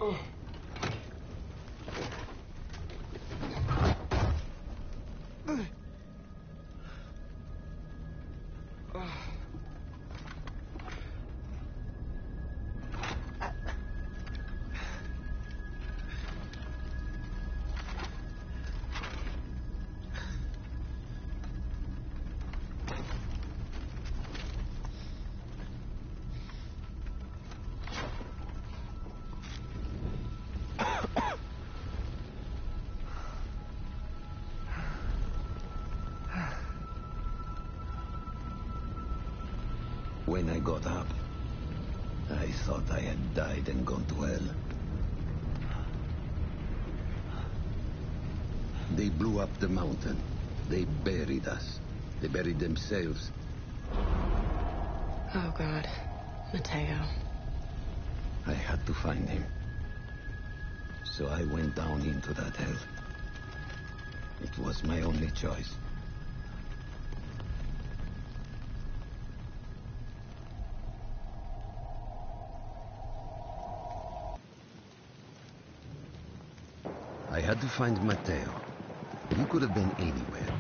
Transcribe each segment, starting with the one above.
When I got up, I thought I had died and gone to hell. They blew up the mountain. They buried us. They buried themselves. Oh, God. Mateo. I had to find him. So I went down into that hell. It was my only choice. I had to find Mateo. He could have been anywhere.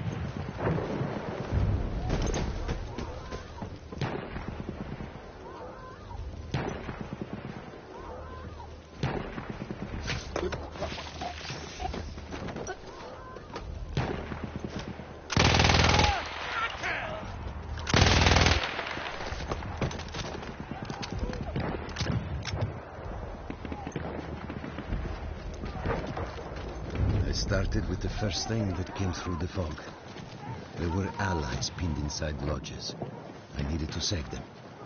Started with the first thing that came through the fog. There were allies pinned inside lodges. I needed to save them.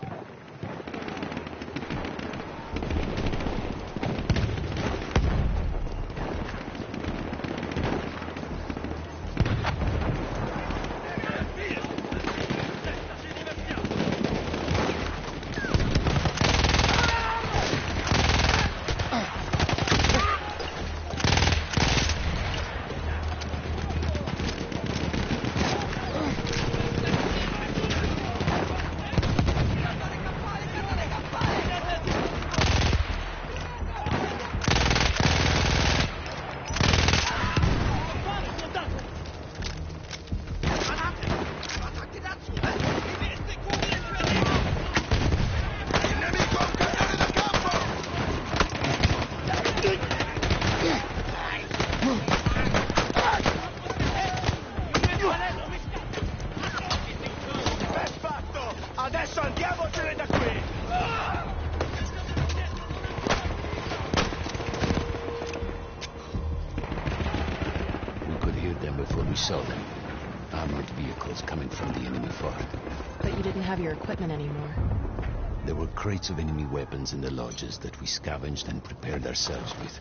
Saw them. Armored vehicles coming from the enemy fort. But you didn't have your equipment anymore. There were crates of enemy weapons in the lodges that we scavenged and prepared ourselves with.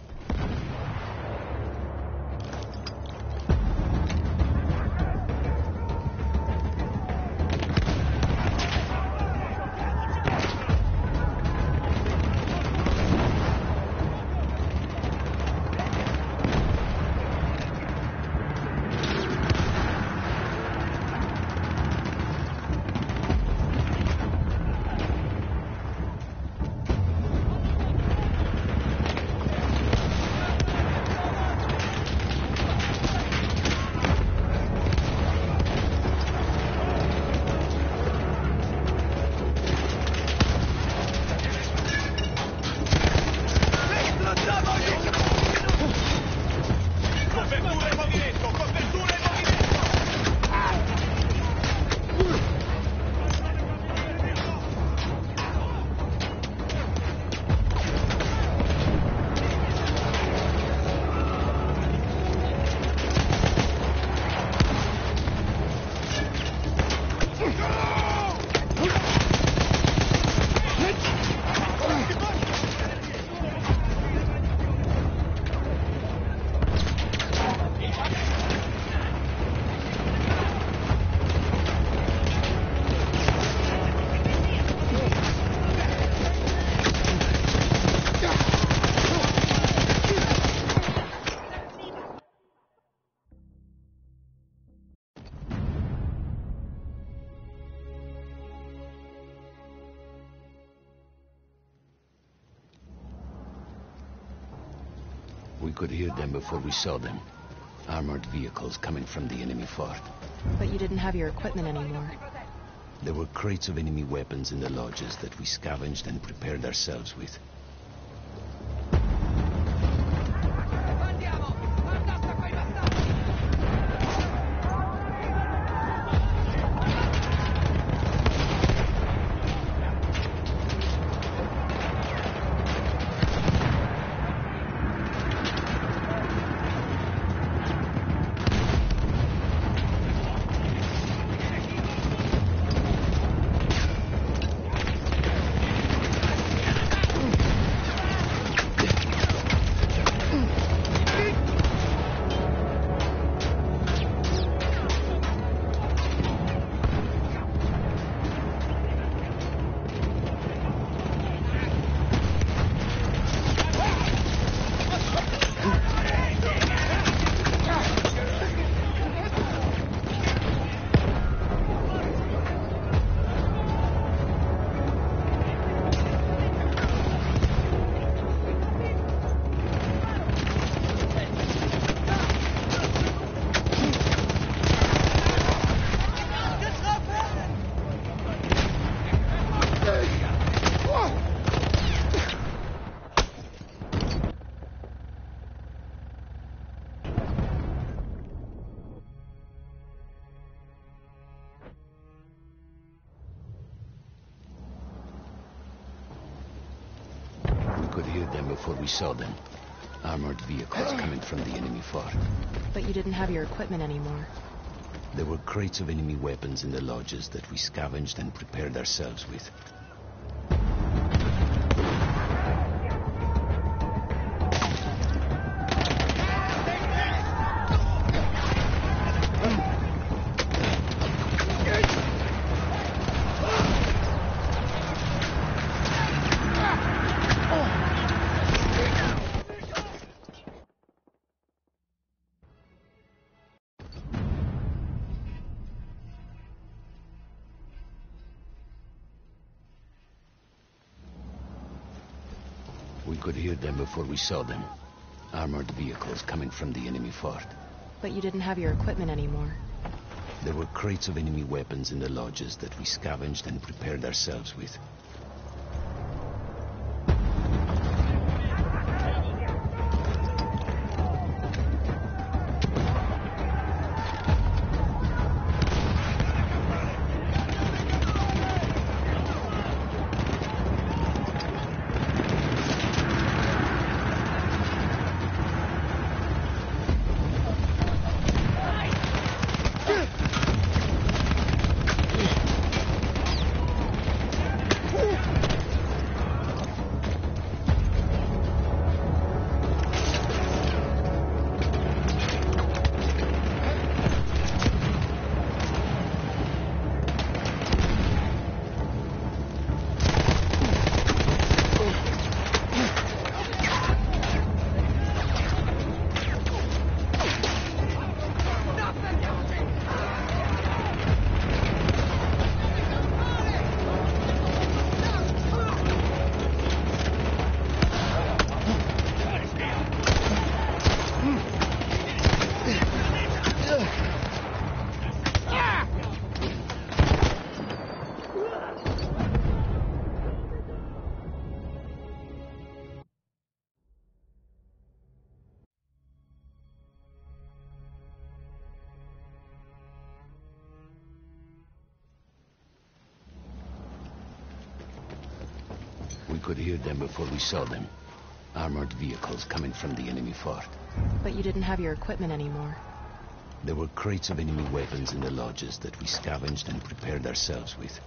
We could hear them before we saw them. Armored vehicles coming from the enemy fort. But you didn't have your equipment anymore. There were crates of enemy weapons in the lodges that we scavenged and prepared ourselves with. We could hear them before we saw them. Armored vehicles coming from the enemy fort. But you didn't have your equipment anymore. There were crates of enemy weapons in the lodges that we scavenged and prepared ourselves with. We could hear them before we saw them. Armored vehicles coming from the enemy fort. But you didn't have your equipment anymore. There were crates of enemy weapons in the lodges that we scavenged and prepared ourselves with. We could hear them before we saw them. Armored vehicles coming from the enemy fort. But you didn't have your equipment anymore. There were crates of enemy weapons in the lodges that we scavenged and prepared ourselves with.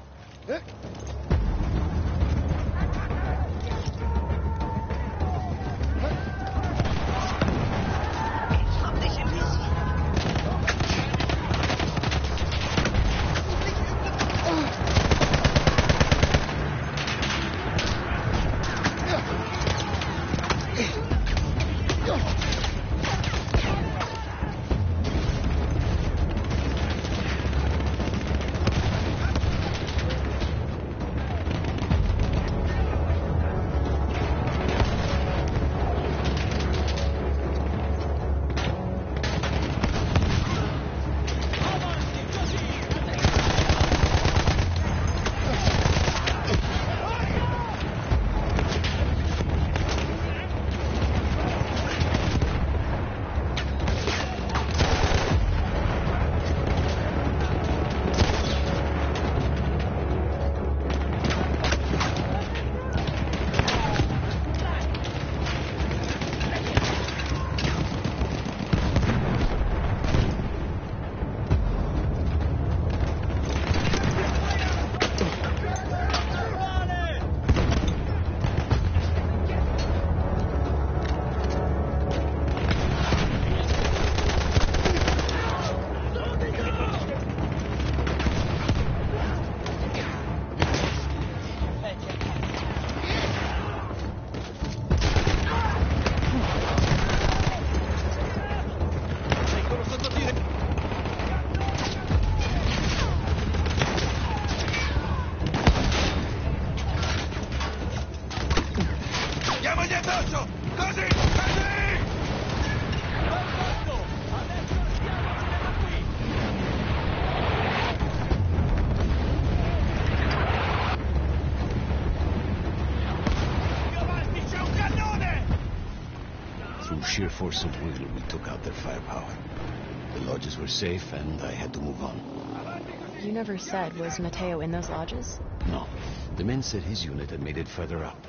sheer force of will, we took out their firepower. The lodges were safe, and I had to move on. You never said, was Matteo in those lodges? No. The men said his unit had made it further up.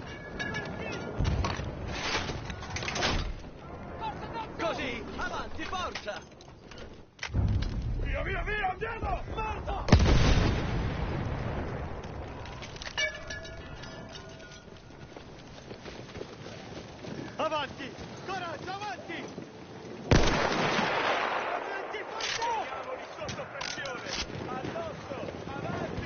Così, avanti, forza! Via, via, via, andiamo! Morto! Avanti! Coraggio, avanti! Avanti, forza! Teniamoli sotto pressione! Addosso! Avanti!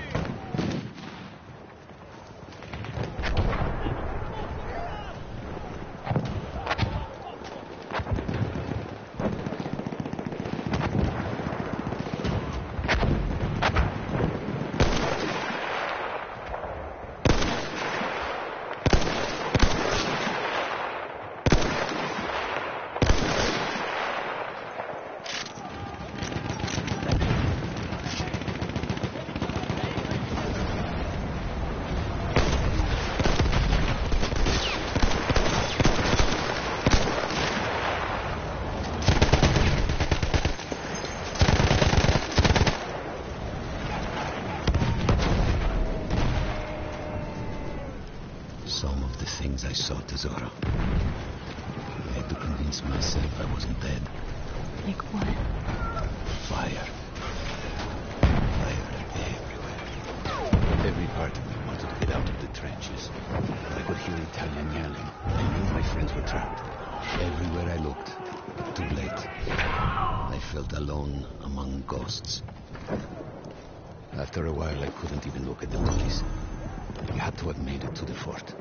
Some of the things I saw, Tesoro. I had to convince myself I wasn't dead. Like what? Fire. Fire everywhere. Every part of me wanted to get out of the trenches. I could hear Italian yelling. I knew my friends were trapped. Everywhere I looked, too late. I felt alone among ghosts. After a while, I couldn't even look at the bodies. We had to have made it to the fort.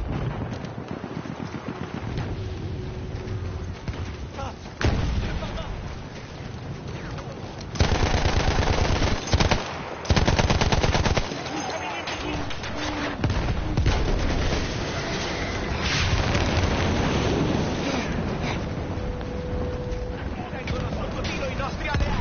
Tengono sotto tiro i nostri alleati!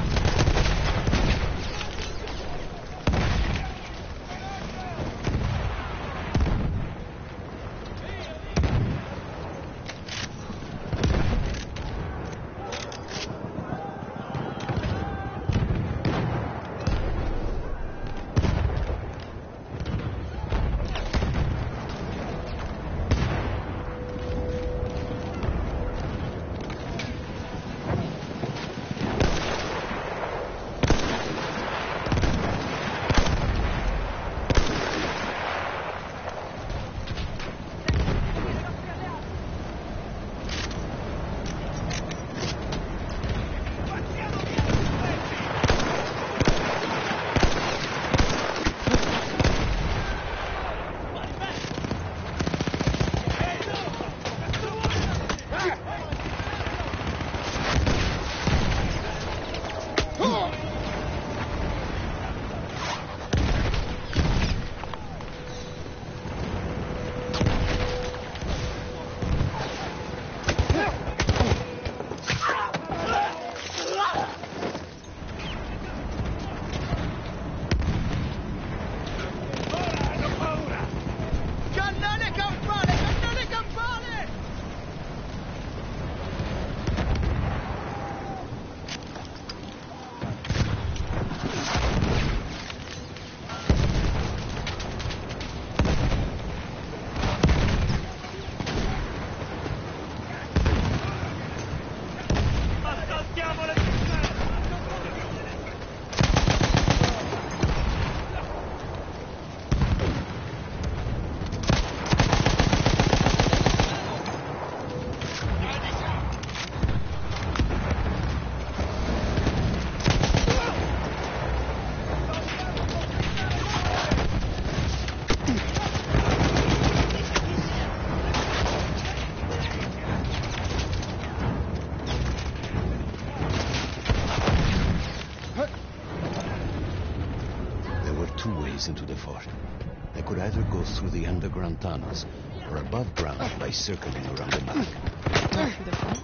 Into the fort. I could either go through the underground tunnels or above ground by circling around the back. Not through the front?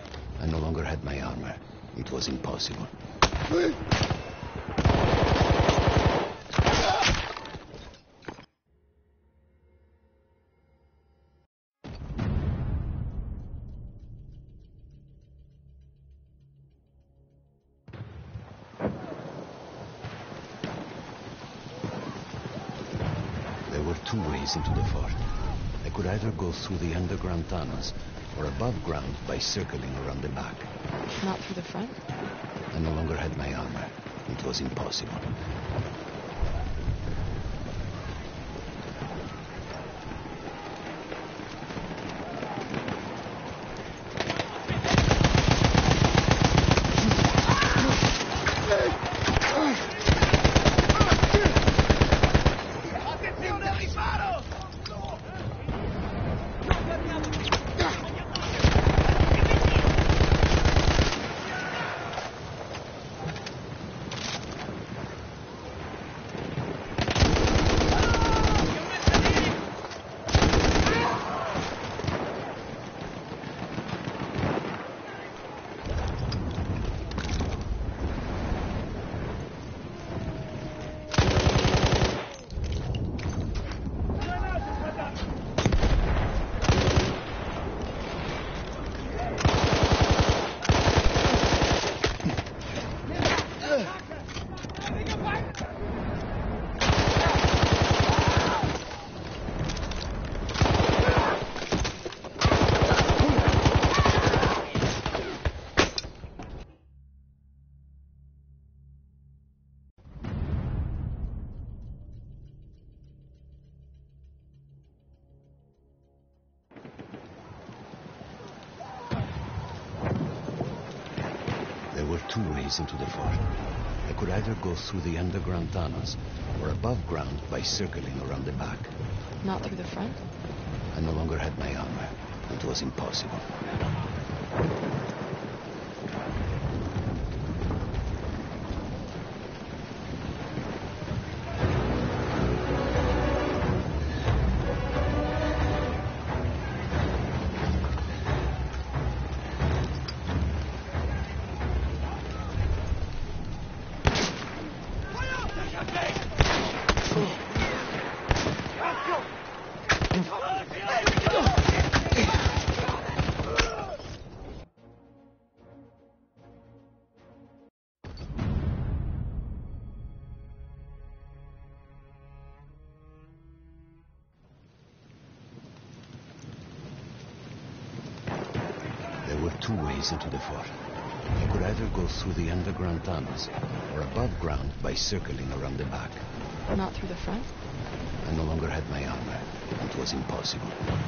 I no longer had my armor. It was impossible. were two ways into the fort. I could either go through the underground tunnels or above ground by circling around the back. Not through the front? I no longer had my armor. It was impossible. Attenzione al riparo! There were two ways into the fort. I could either go through the underground tunnels or above ground by circling around the back. Not through the front? I no longer had my armor. It was impossible. There were two ways into the fort. I could either go through the underground tunnels or above ground by circling around the back. Not through the front? I no longer had my armor. It was impossible.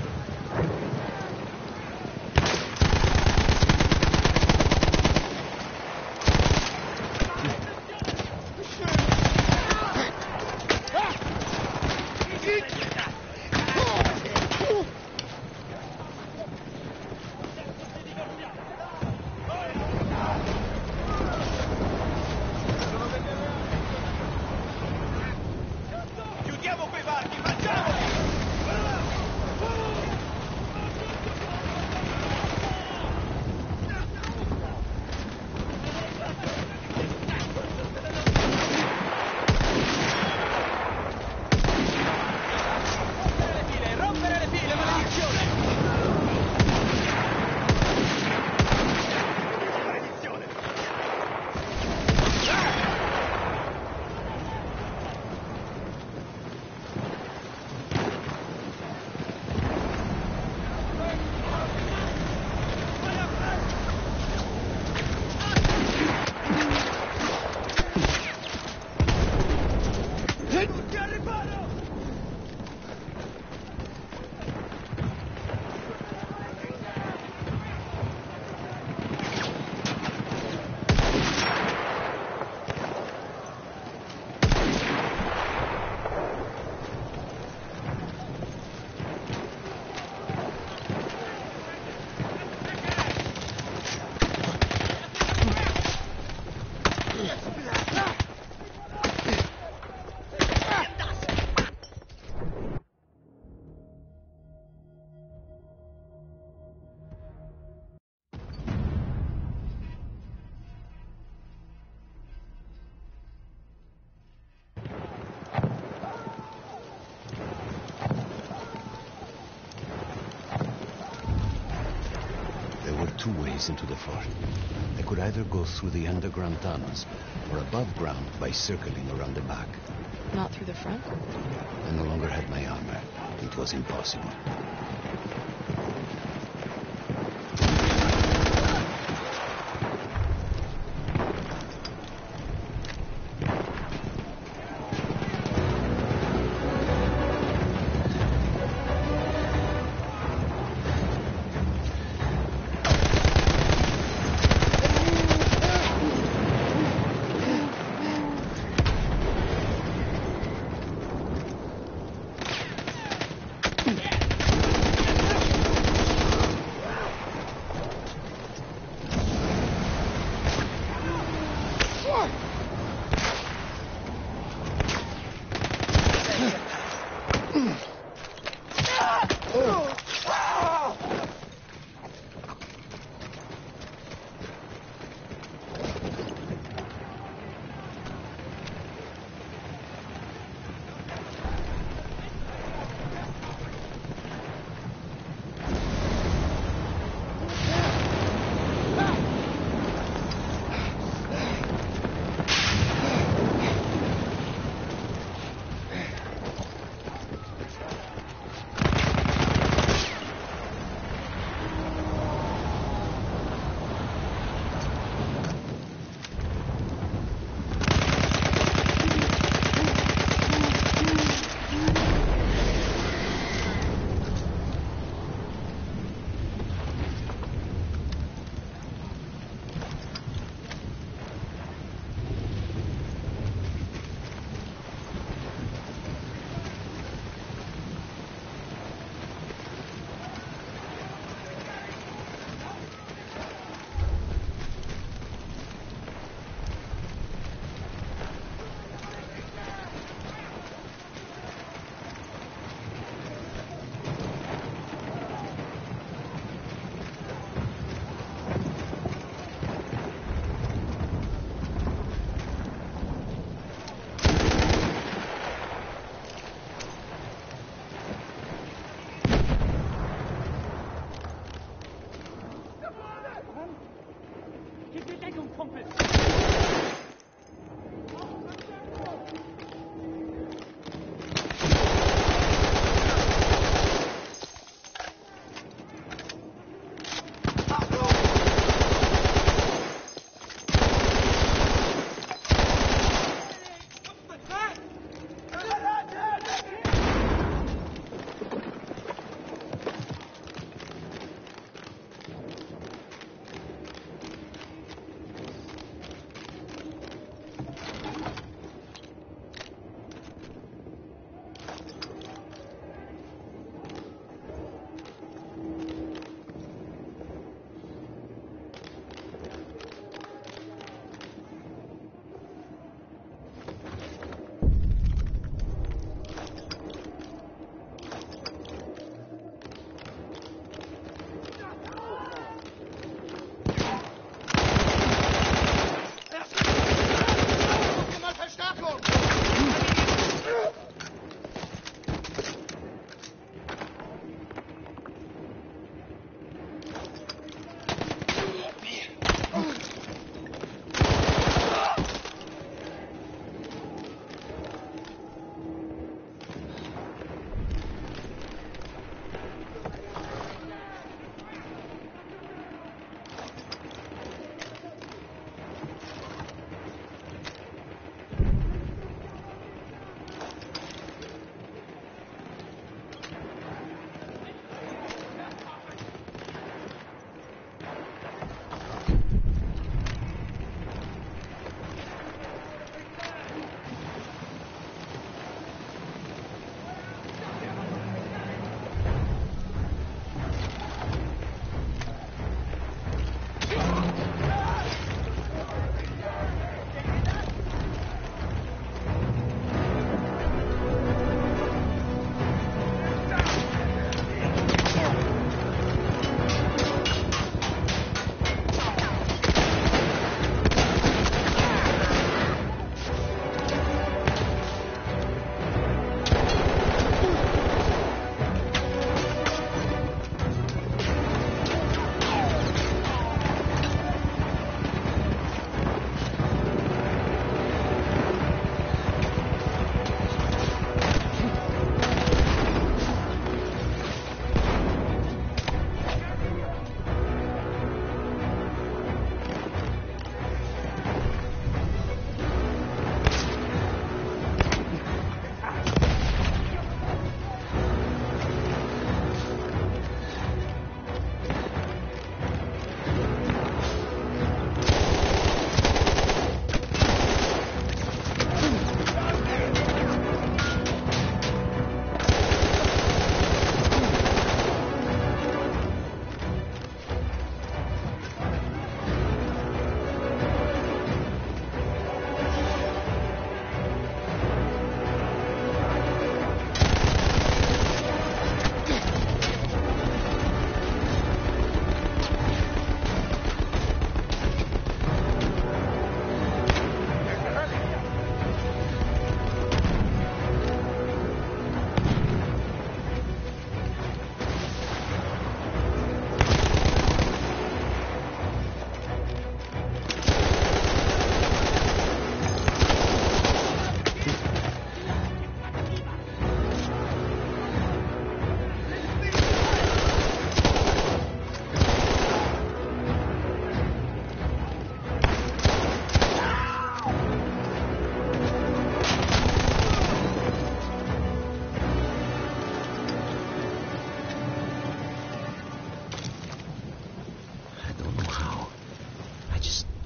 Chiudiamo quei varchi, facciamoli! Rompere le file, maledizione! Maledizione! Tutti al riparo! There were two ways into the fort. I could either go through the underground tunnels or above ground by circling around the back. Not through the front? I no longer had my armor. It was impossible.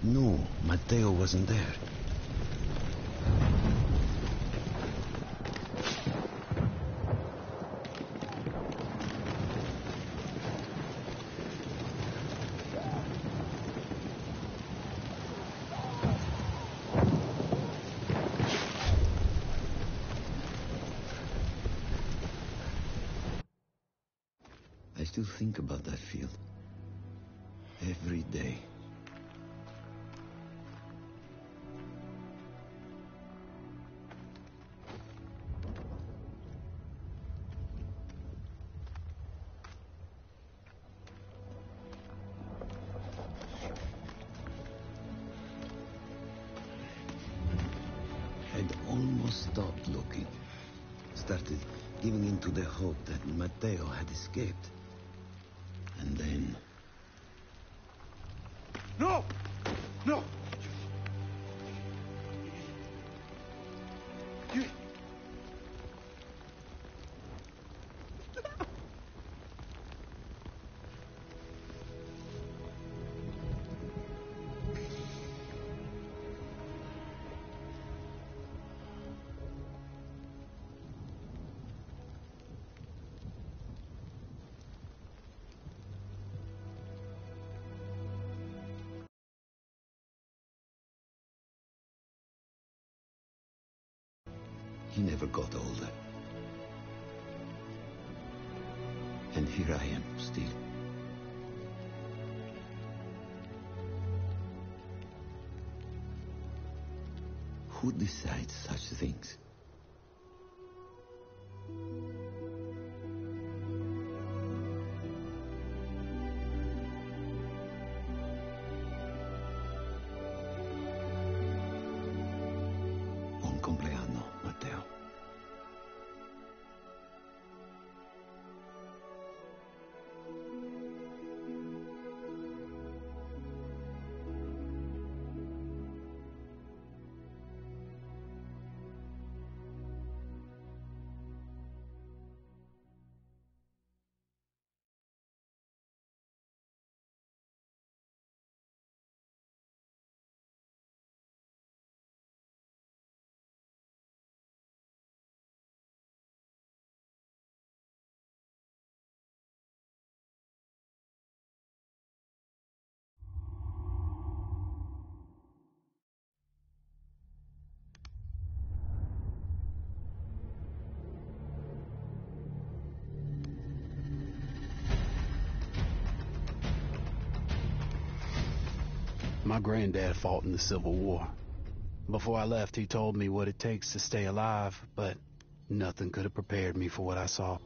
No, Matteo wasn't there. I still think about that field. Every day. I'd almost stopped looking. Started giving in to the hope that Matteo had escaped. And then... No! No! He never got older. And here I am, still. Who decides such things? Buon compleanno, Matteo. My granddad fought in the Civil War. Before I left, he told me what it takes to stay alive, but nothing could have prepared me for what I saw.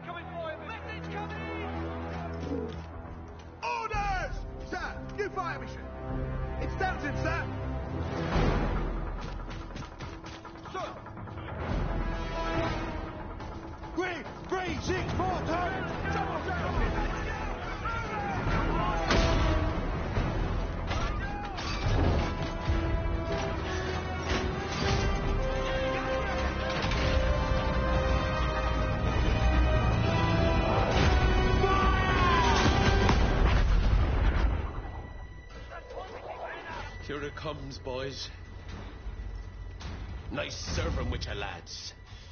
coming for him! Message coming! Orders! Sir, new fire mission. It's Downton, sir. Sir. 3, 6, 4, target. Here it comes, boys. Nice serving with your lads.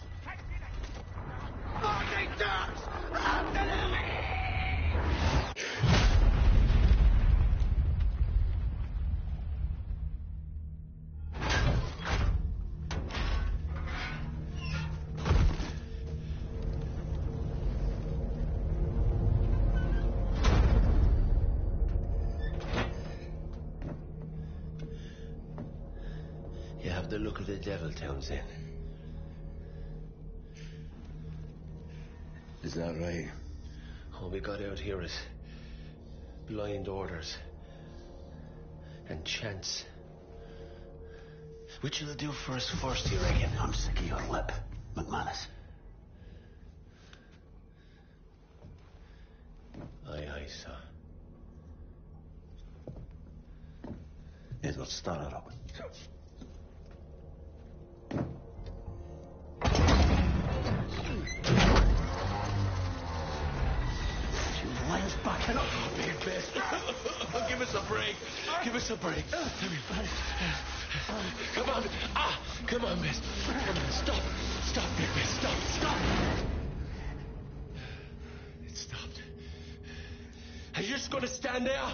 You have the look of the devil, Townsend. Is that right? All we got out here is blind orders and chance. Which will do for us first, you reckon? I'm sick of your lip, McManus. Aye, aye, sir. Edward, start her up. Back up, big best. Give us a break. Give us a break. Come on. Come on, miss. Come on, stop. Stop, big miss. Stop. It stopped. Are you just gonna stand there?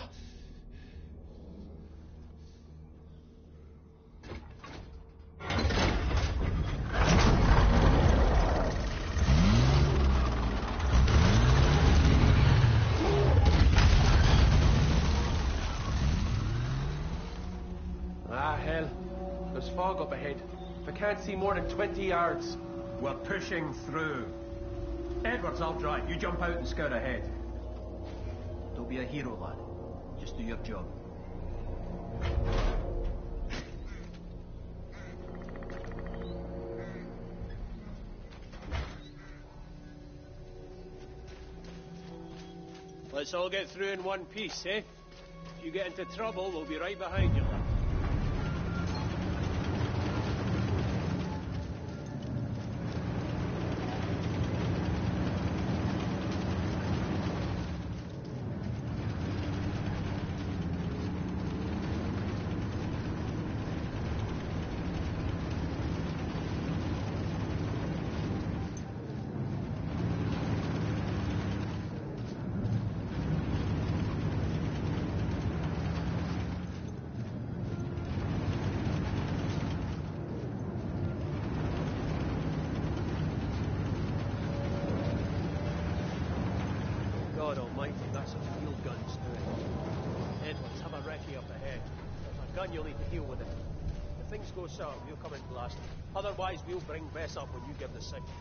Hell. There's fog up ahead. If I can't see more than 20 yards. We're pushing through. Edwards, I'll drive. You jump out and scout ahead. Don't be a hero, lad. Just do your job. Let's all get through in one piece, eh? If you get into trouble, we'll be right behind you, lad. God almighty, that's a field gun's doing. Edwards, have a recce up ahead. There's a gun you'll need to deal with it. If things go south, we'll come in blast. Otherwise, we'll bring Bess up when you give the signal.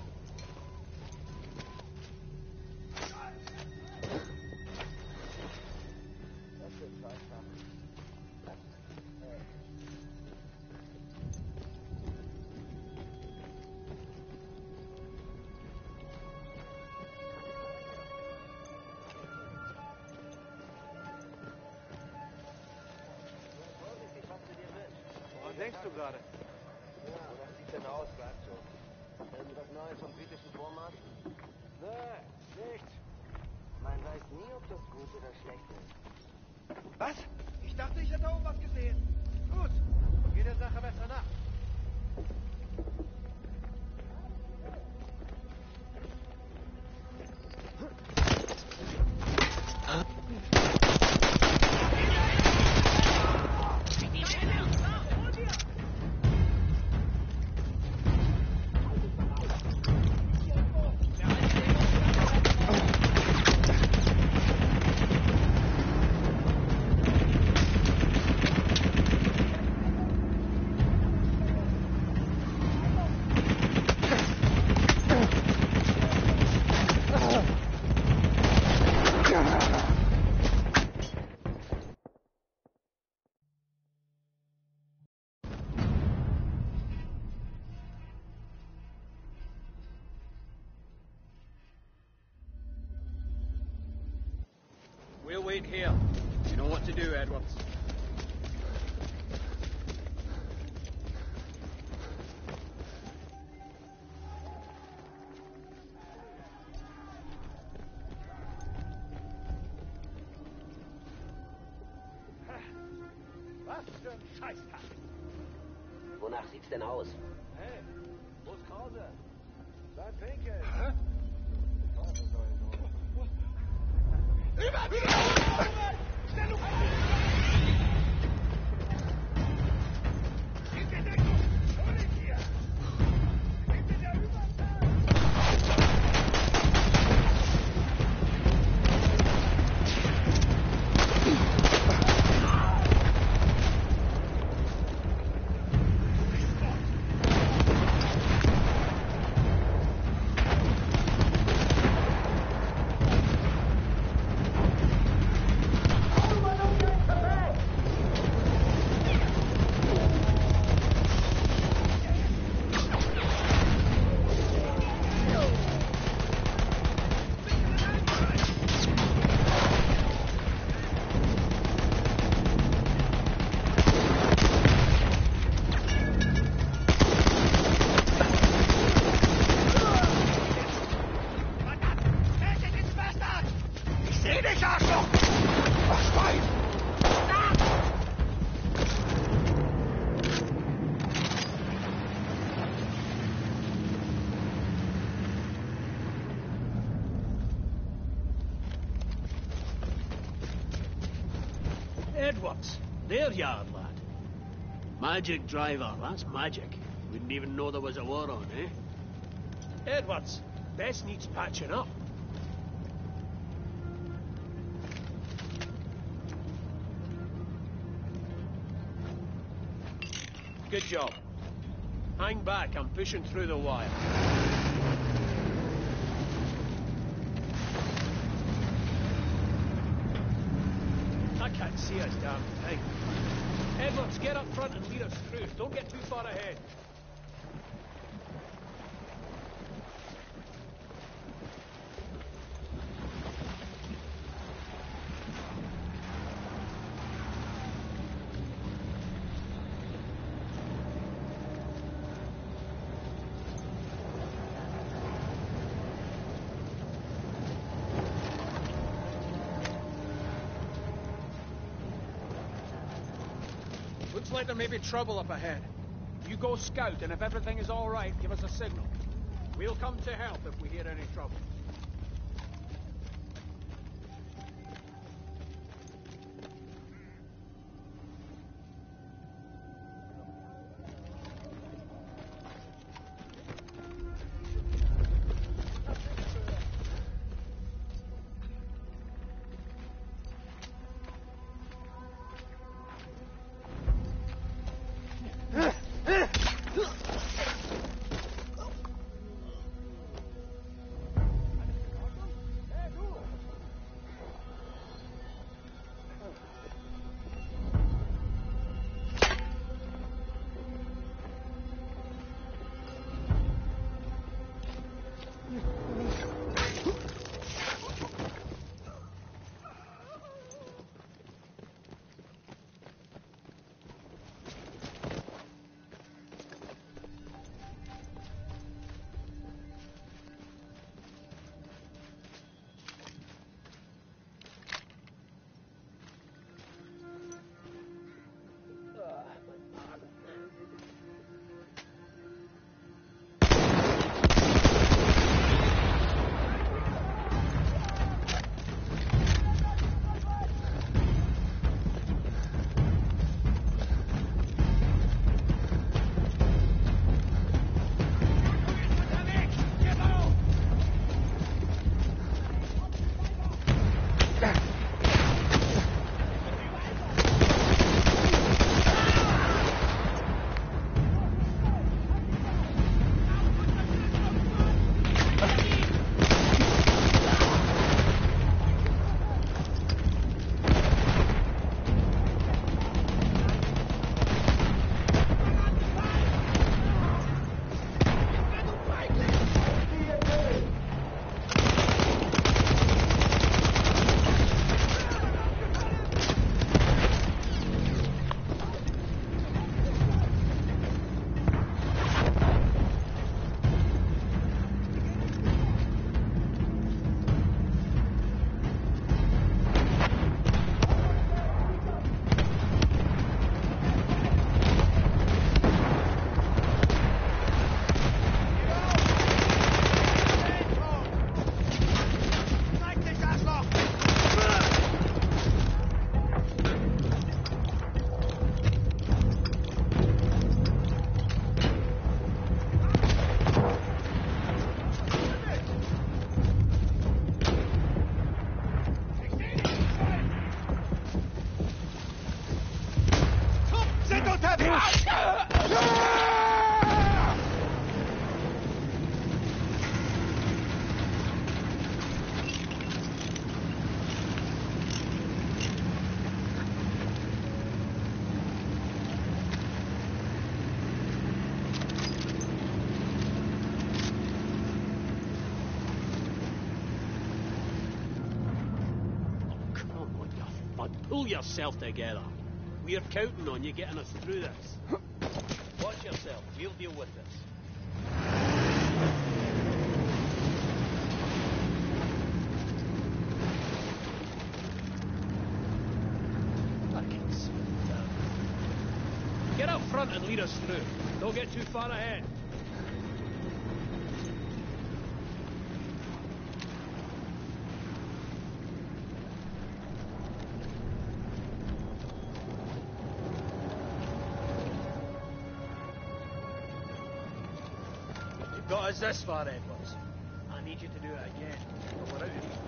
Denkst du gerade? Ja, das sieht denn aus, bleibt so. Irgendwas Neues vom britischen Vormarsch? Nö, nichts. Man weiß nie, ob das gut oder schlecht ist. Was? Ich dachte, ich hätte oben was gesehen. Gut, geh der Sache besser nach. right here. You know what to do, Edwards. Was für ein Scheißtag. Wonach sieht's denn aus? Hey, wo ist Krause? Sein Pinkel. Hä? Teufel soll nur. Stellung! Hinter der Deckung! Hol ihn hier! Hinter der Überzahl! Edwards, there you are, lad. Magic driver, that's magic. Wouldn't even know there was a war on, eh? Edwards, Bess needs patching up. Good job. Hang back, I'm pushing through the wire. I can't see us damn thing. Edwards, get up front and lead us through. Don't get too far ahead. Looks like there may be trouble up ahead. You go scout, and if everything is all right, give us a signal. We'll come to help if we hear any trouble. Pull yourself together. We're counting on you getting us through this. Watch yourself. We'll deal with this. Fucking smooth down. Get up front and lead us through. Don't get too far ahead. Got us this far, Edwards. I need you to do it again, or we're out of here.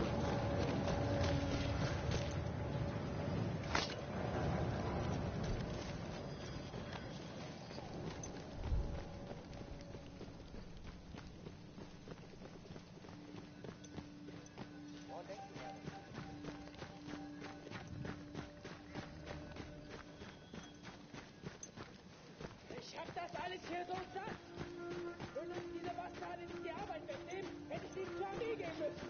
Ich hab das alles hier so satt. Würden uns diese Bastarde nicht die Arbeit wegnehmen, hätte ich sie zur Armee gehen müssen.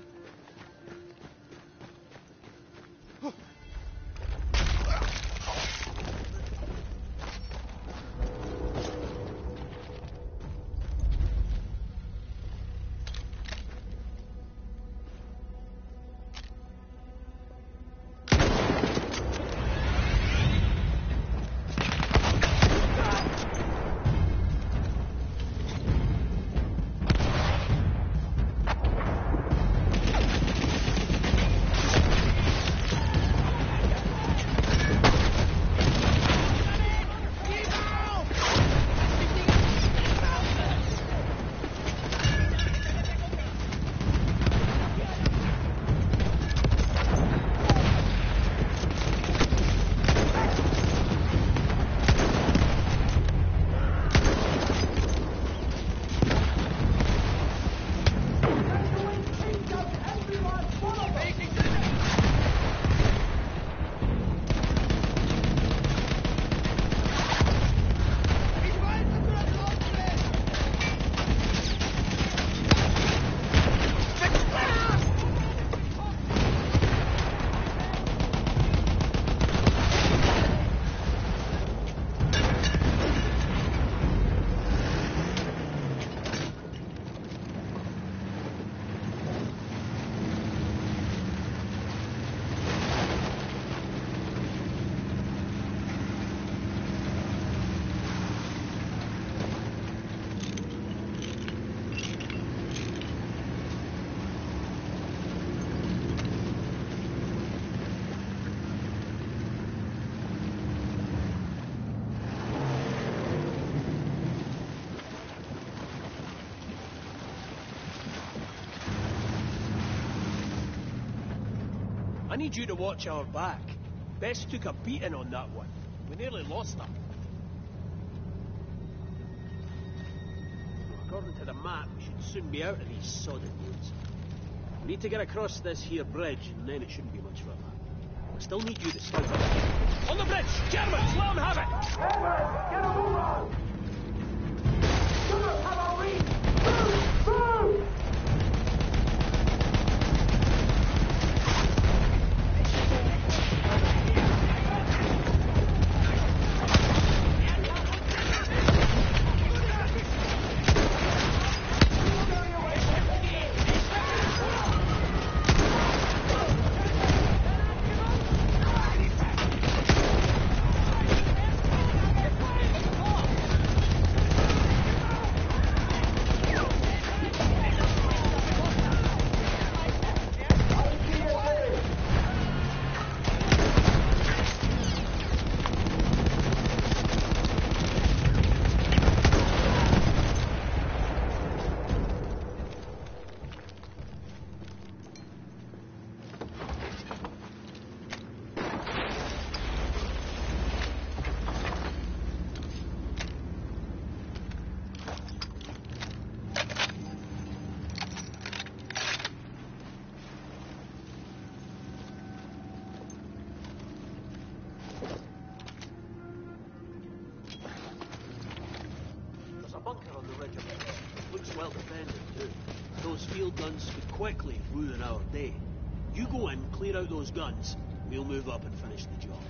I need you to watch our back. Bess took a beating on that one. We nearly lost her. According to the map, we should soon be out of these sodded woods. We need to get across this here bridge, and then it shouldn't be much further. I still need you to scout us. On the bridge! Germans, let them have it! Edwards, get a move on! Shooters have our lead! Move! Move! field guns could quickly ruin our day. You go in, clear out those guns, we'll move up and finish the job.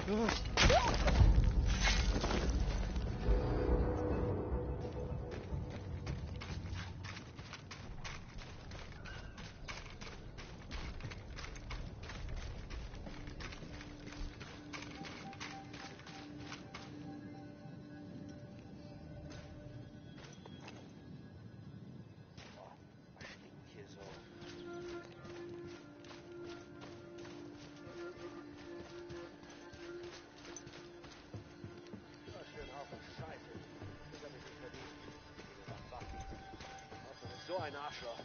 So ein Arschloch.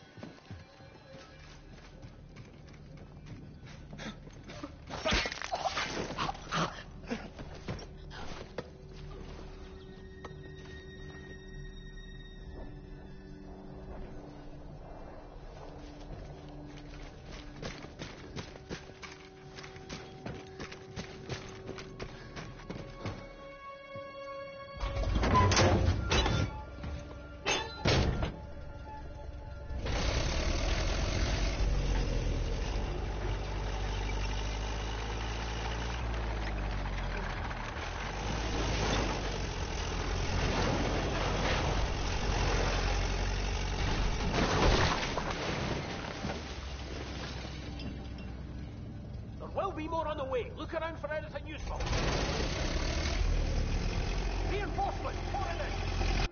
Will be more on the way. Look around for anything useful. Reinforcements, pouring in.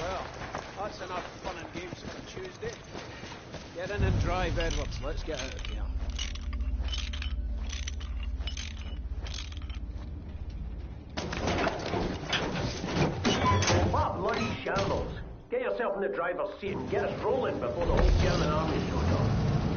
Get in and drive, Edwards. Let's get out of here. yourself in the driver's seat and get us rolling before the whole German army shows up.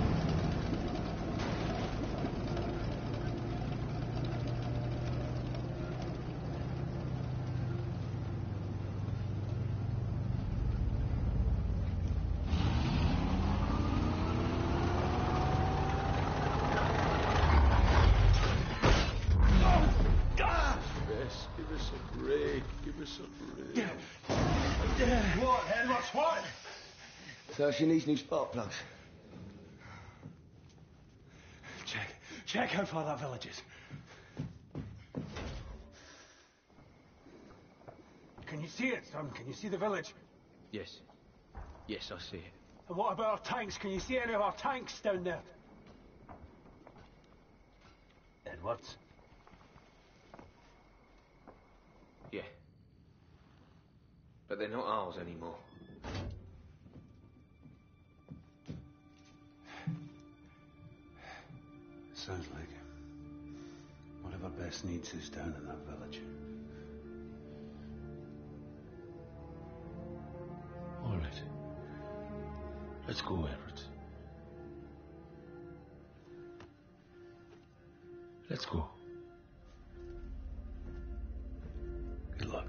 Give us a break. Give us a break. What, Edwards, what? So she needs new spark plugs. Check how far that village is. Can you see it, son? Can you see the village? Yes. Yes, I see it. And what about our tanks? Can you see any of our tanks down there? Edwards? Yeah. But they're not ours anymore. Sounds like it. Whatever Bess needs is down in that village. All right. Let's go, Edwards. Let's go. Good luck.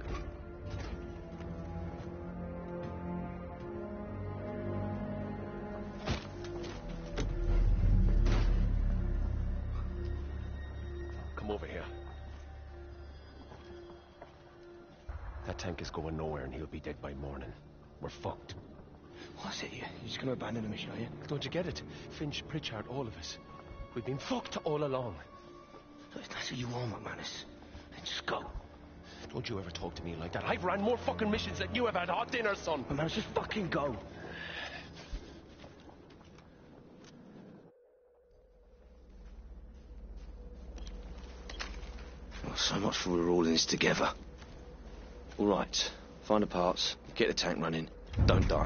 Come over here. That tank is going nowhere and he'll be dead by morning. We're fucked. What's it, you? You're just gonna abandon the mission, are you? Don't you get it? Finch, Pritchard, all of us. We've been fucked all along. Look, if that's what you want, McManus, then just go. Don't you ever talk to me like that. I've ran more fucking missions than you have had hot dinner, son. McManus, just fucking go. Well, so much for we're all in this together. All right, find the parts, get the tank running, don't die.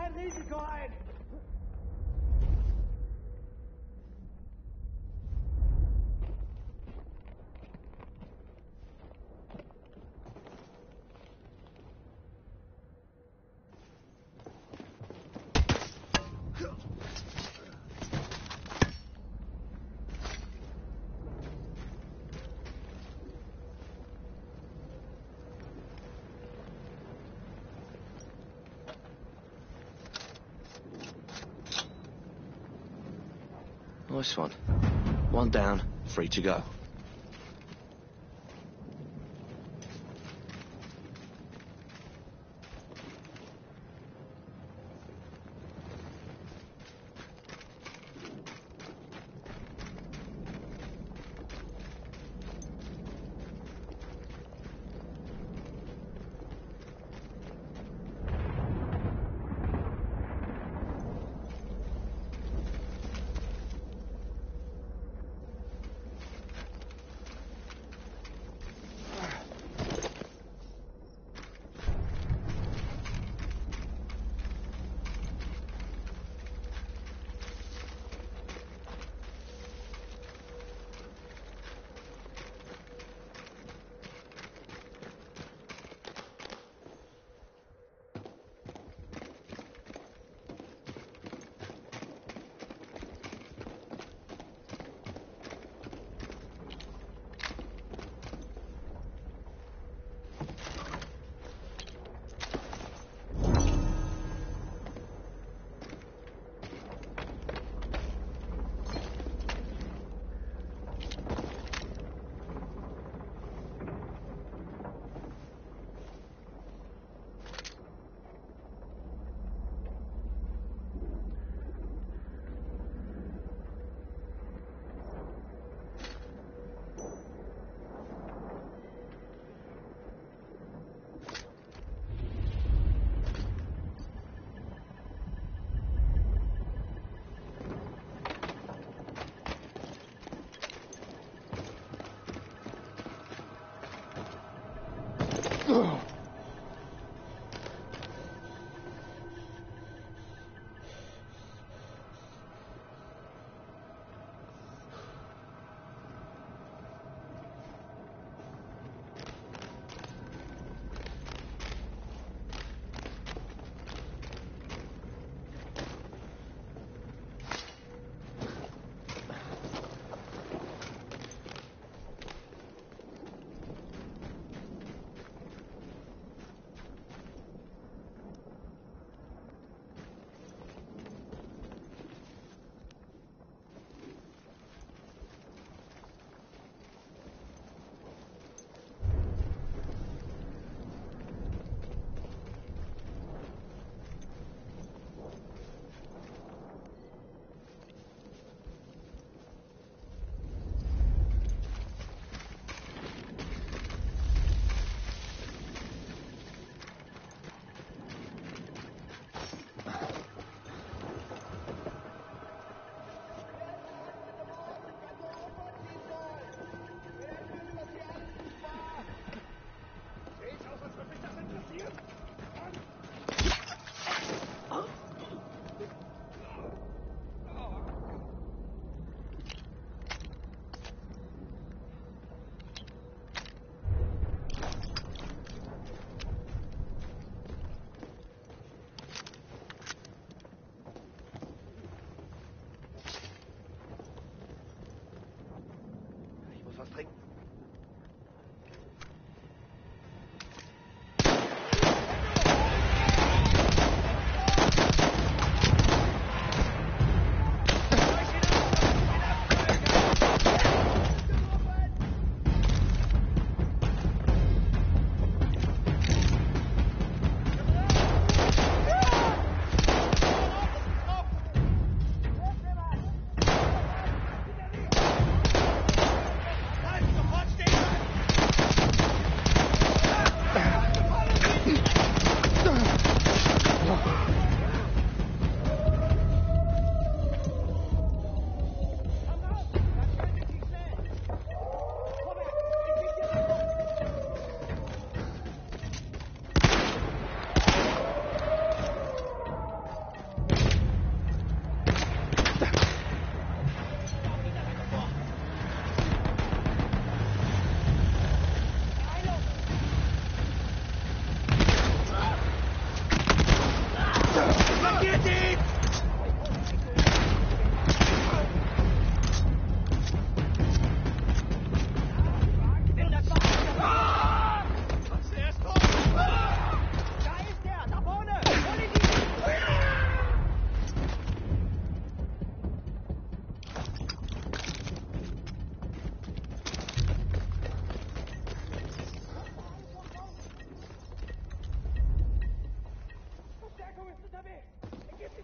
kein Risiko ein! Nice one. One down, free to go.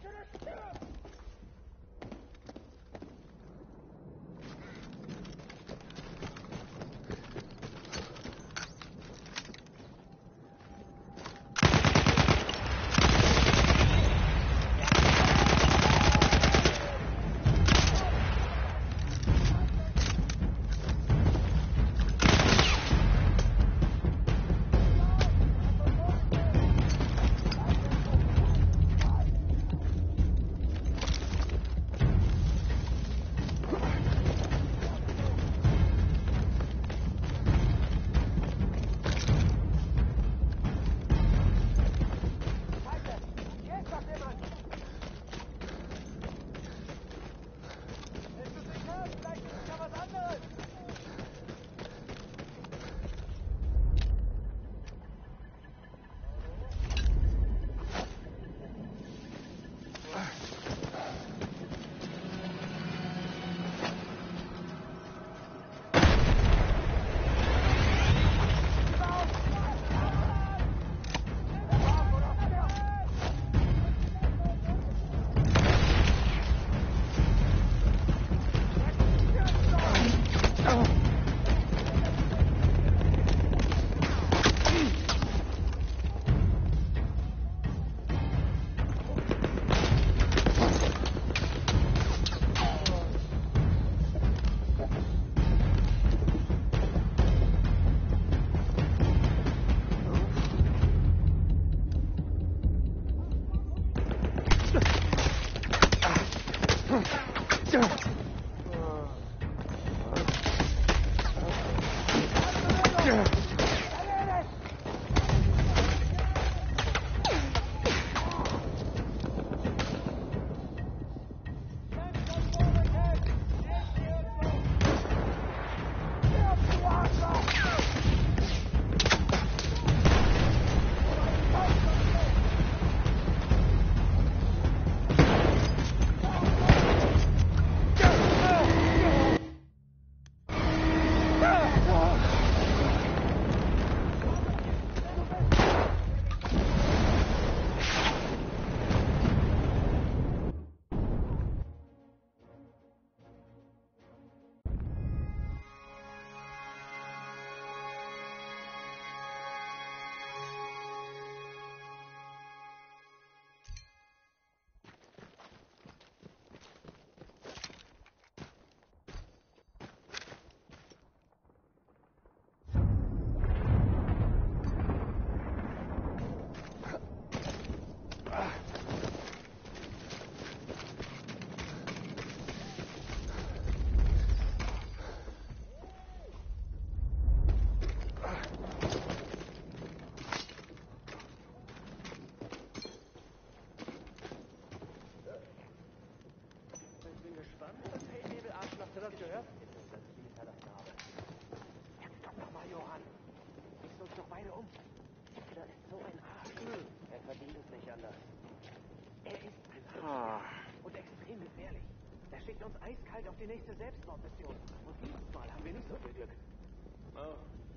Eiskalt auf die nächste Selbstmordmission. Und dieses Mal haben wir nicht so viel Glück. Oh,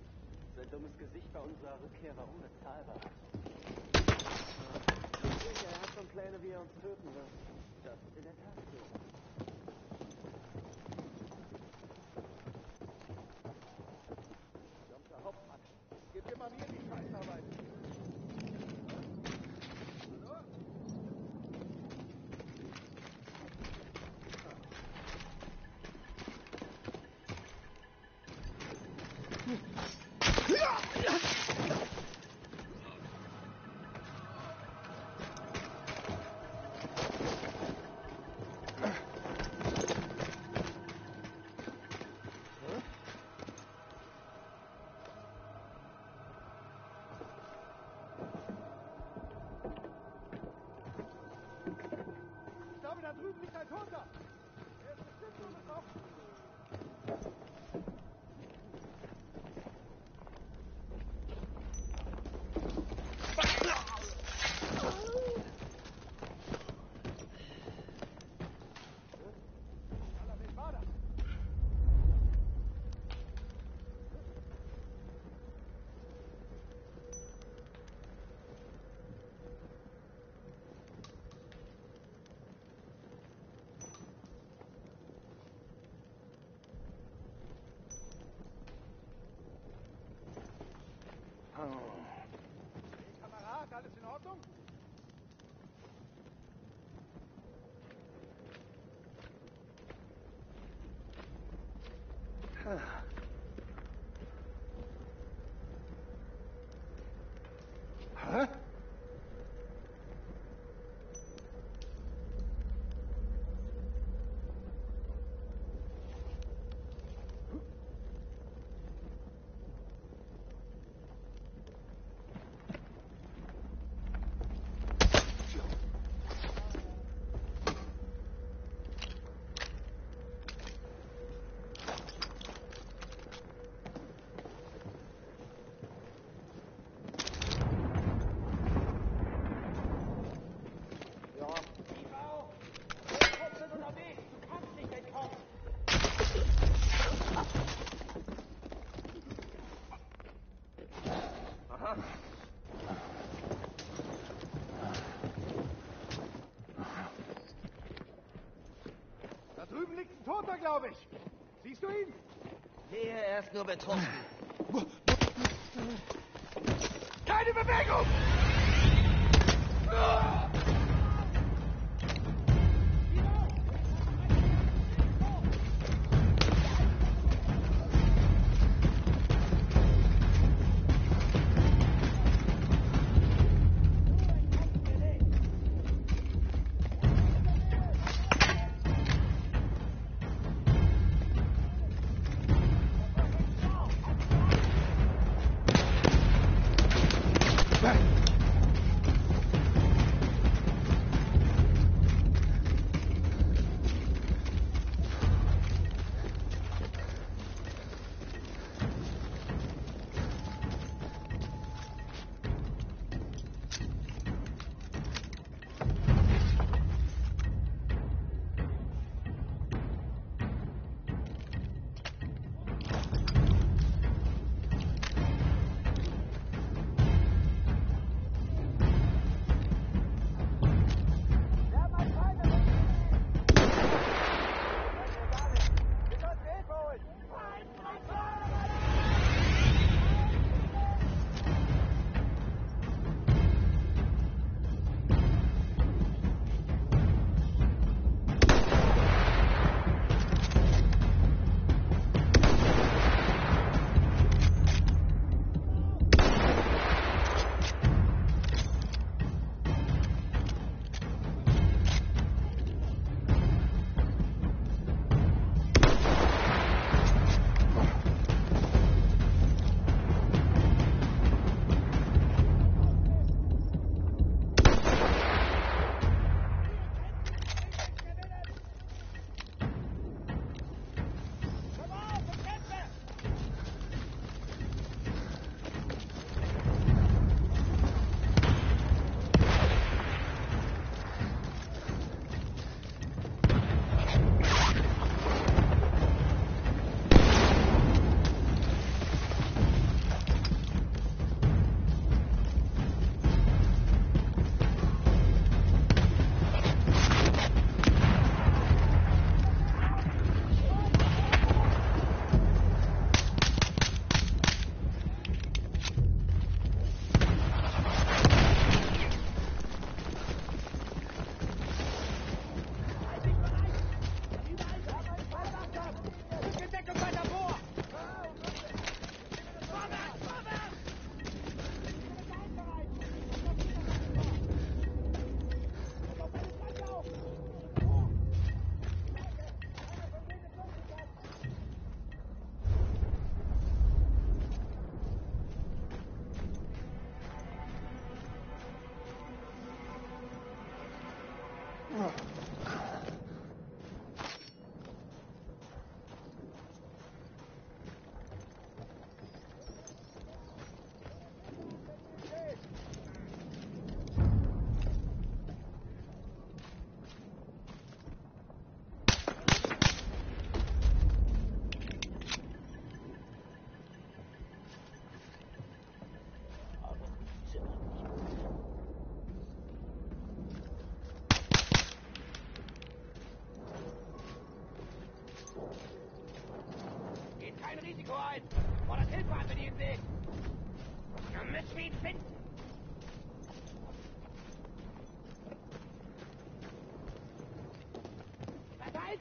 sein dummes Gesicht bei unserer Rückkehr war unbezahlbar. Sicher, er hat schon Pläne, wie er uns töten wird. Das ist in der Tat so. Verdammter Hauptmann, gebt immer mir die Scheißarbeit. Ordnung? Hä? Da drüben liegt ein Toter, glaube ich. Siehst du ihn? Nee, er ist nur betroffen. Keine Bewegung!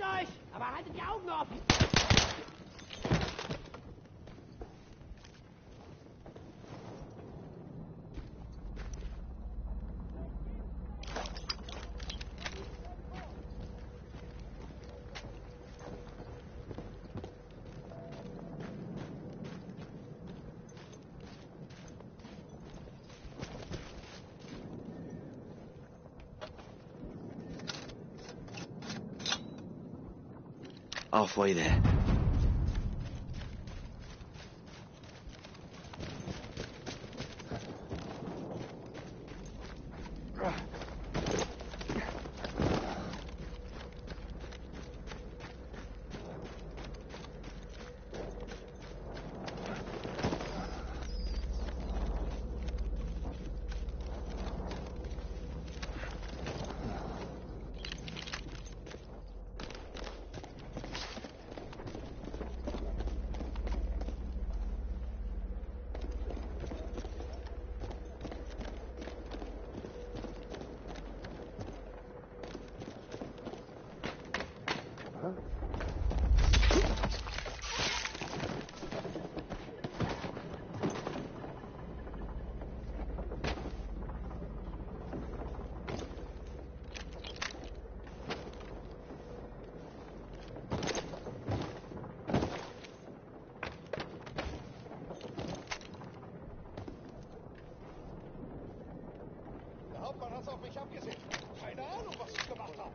euch! Aber haltet die Augen offen! Halfway there. Der Hauptmann hat's auf mich abgesehen. Keine Ahnung, was ich gemacht habe.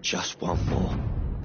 just want more.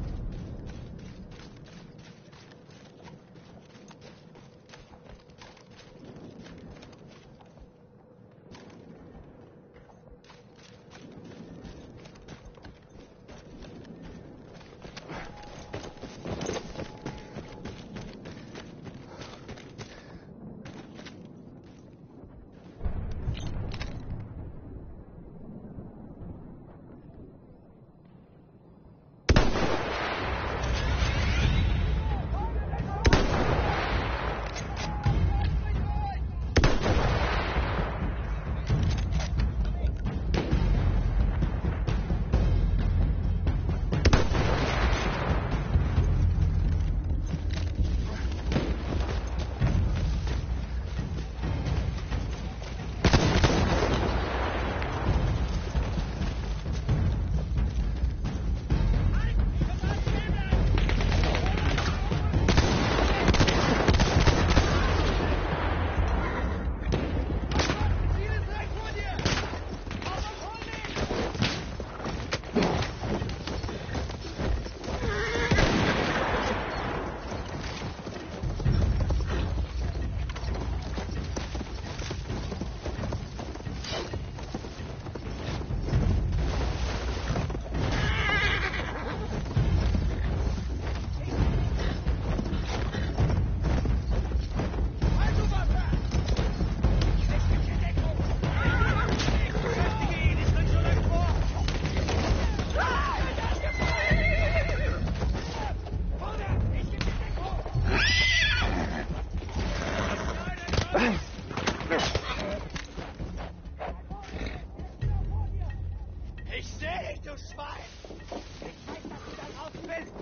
Ich sehe dich, du Schwein! Ich weiß, dass du da draußen bist!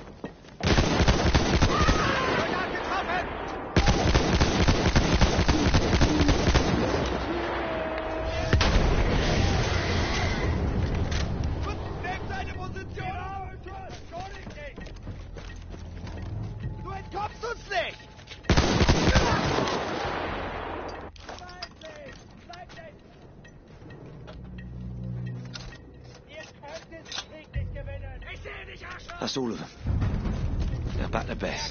Soldat getroffen! Nehmt seine Position! Schon nicht! Du entkommst uns nicht! Bleib nicht! Ihr könnt den Krieg nicht gewinnen! Ich sehe dich, Arschloch! That's all of them. They're back to base.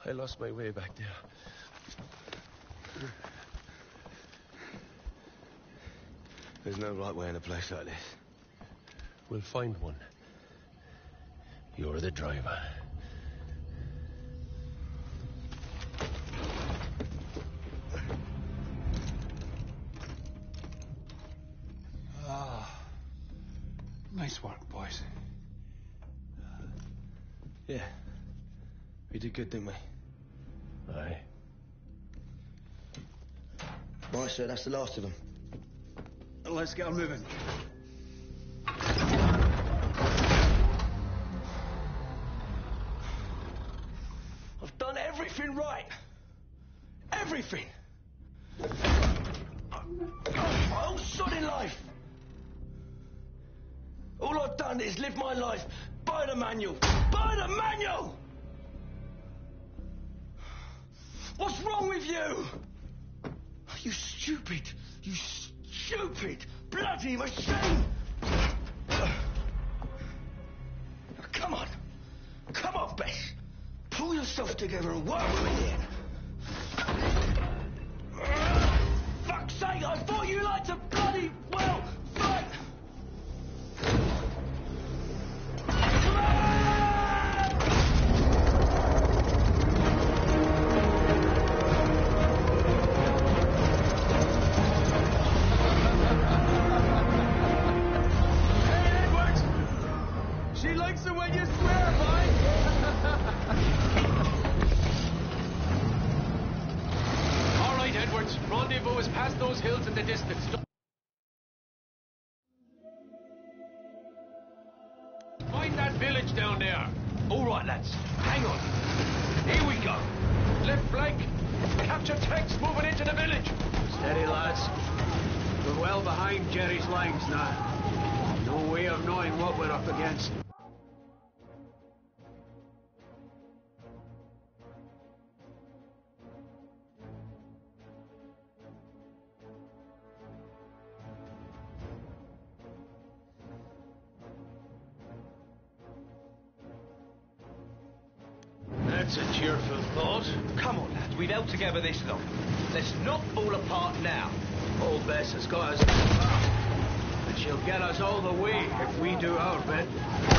I lost my way back there. There's no right way in a place like this. We'll find one. You're the driver. Nice work, boys. Yeah. We did good, didn't we? Aye. Right, sir, that's the last of them. Let's get on moving. I've done everything right. Everything. My whole sodding life. All I've done is live my life by the manual. By the manual! What's wrong with you? You stupid, bloody machine! Come on, Bess. Pull yourself together and work with me here. Fuck's sake, I thought you liked to bloody well fight. Rendezvous is past those hills in the distance. Find that village down there. All right, lads. Hang on. Here we go. Left flank. Capture tanks moving into the village. Steady, lads. We're well behind Jerry's lines now. No way of knowing what we're up against. That's a cheerful thought. Come on, lads. We've held together this long. Let's not fall apart now. Old Bess has got us, and she'll get us all the way if we do our bit.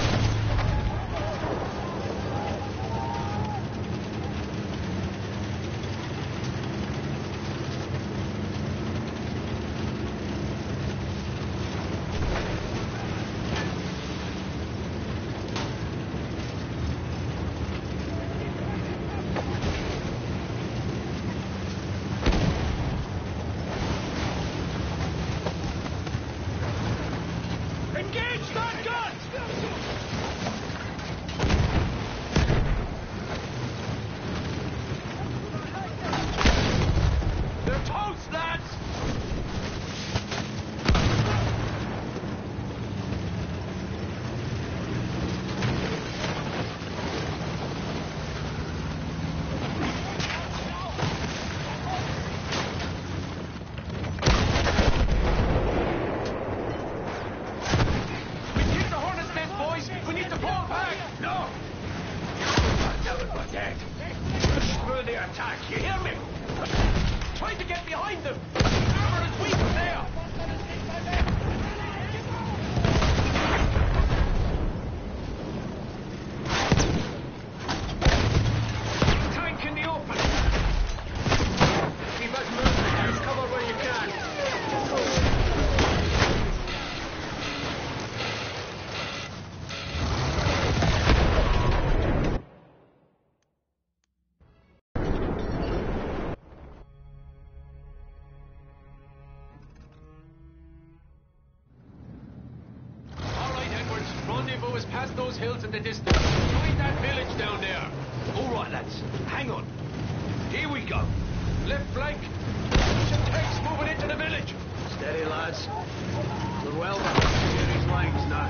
Rendezvous is past those hills in the distance. Find that village down there. All right, lads. Hang on. Here we go. Left flank. Some tanks moving into the village. Steady, lads. We're well behind Jerry's lines now.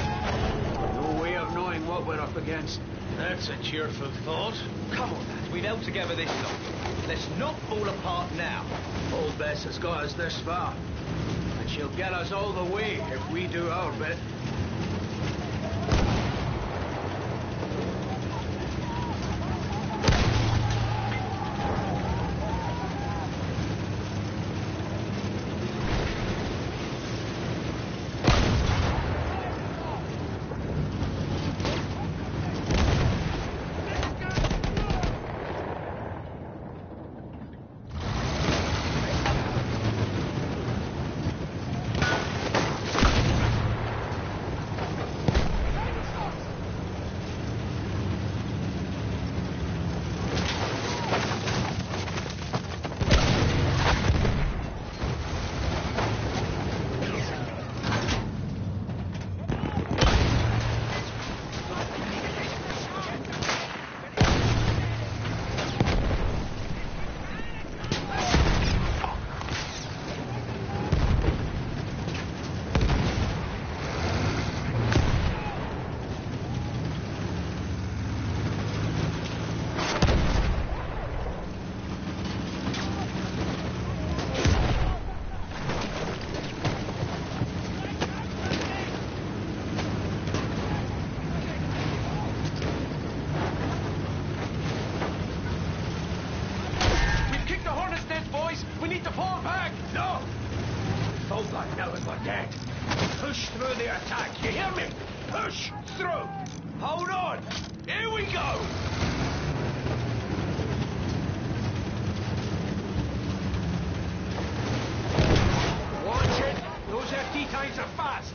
No way of knowing what we're up against. That's a cheerful thought. Come on, lads. We've held together this long. Let's not fall apart now. Old Bess has got us this far, and she'll get us all the way if we do our bit. Fuck, now we're dead. Push through the attack, you hear me? Push through! Hold on! Here we go! Watch it! Those FT times are fast!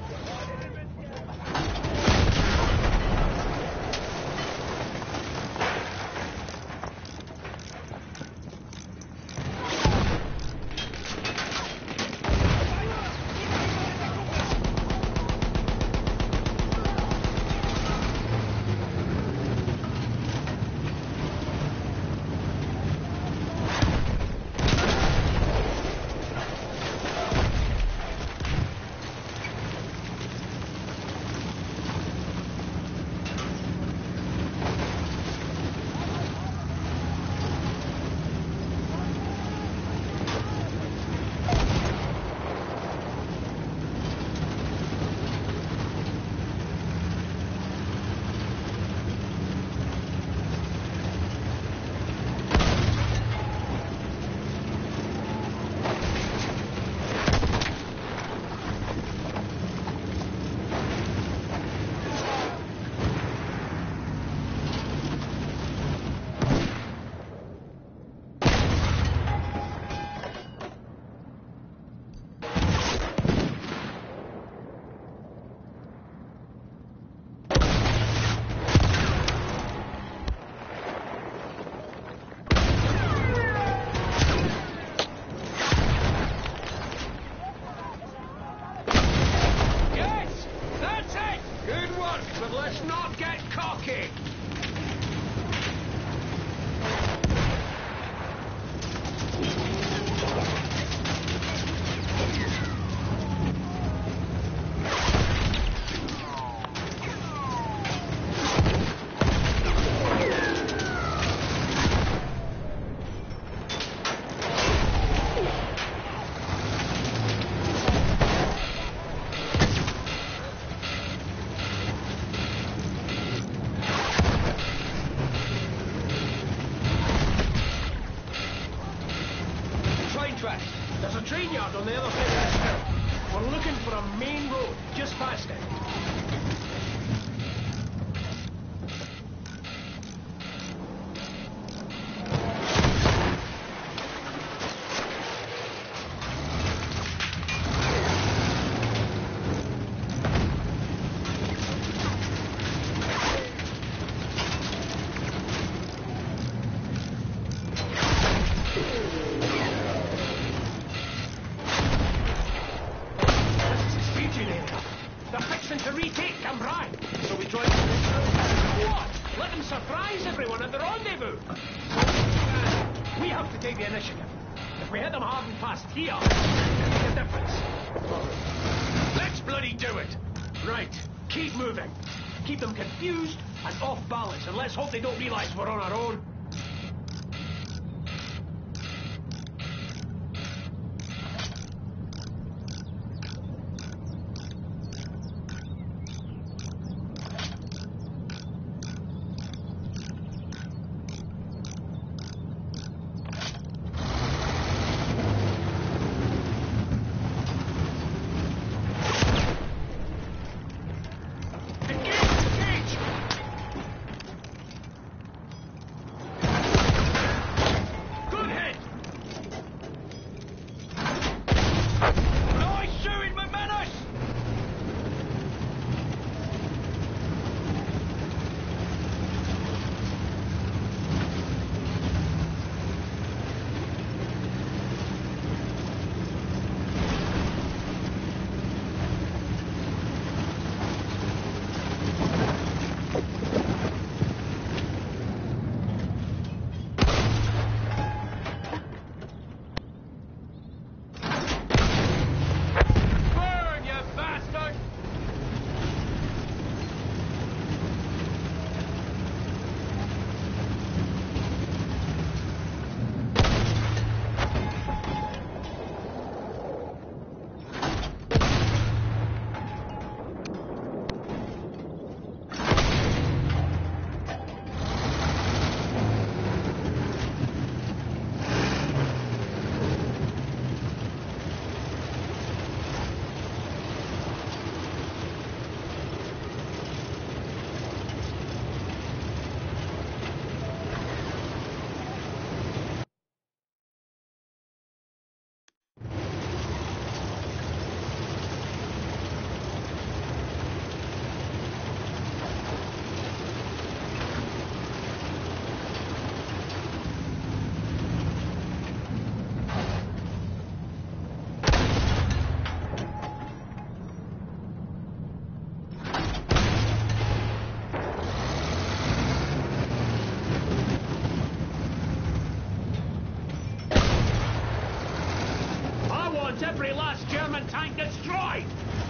There's a train yard on the other side of the town. We're looking for a main road just past it. And let's hope they don't realize we're on our own. tank destroyed!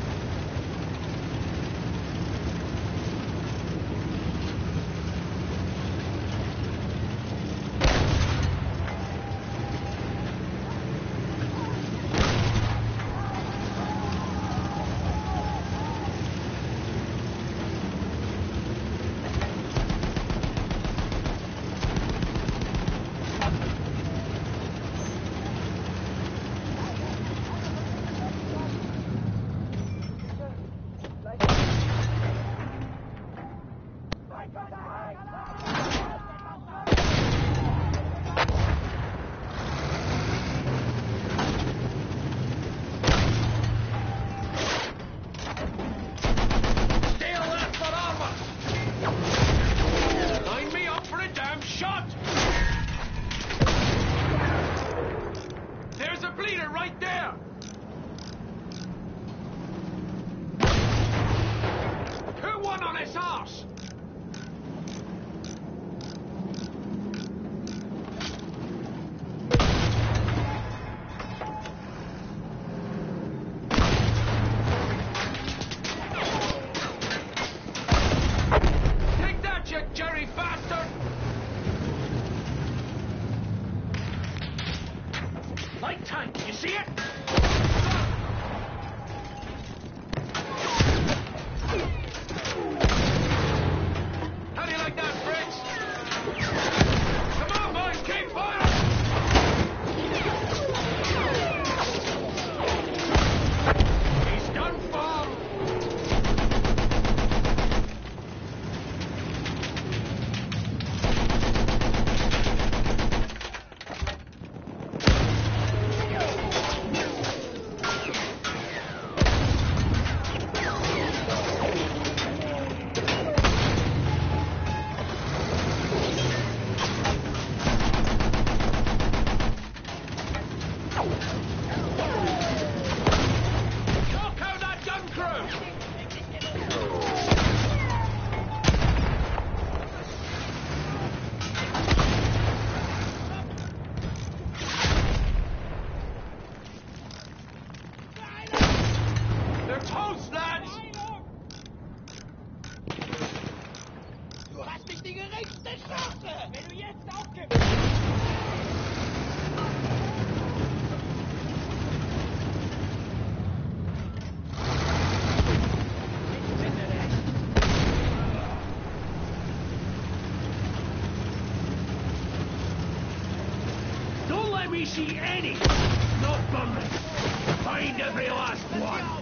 We see any, not bummers. Find every last one.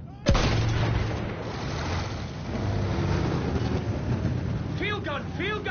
Field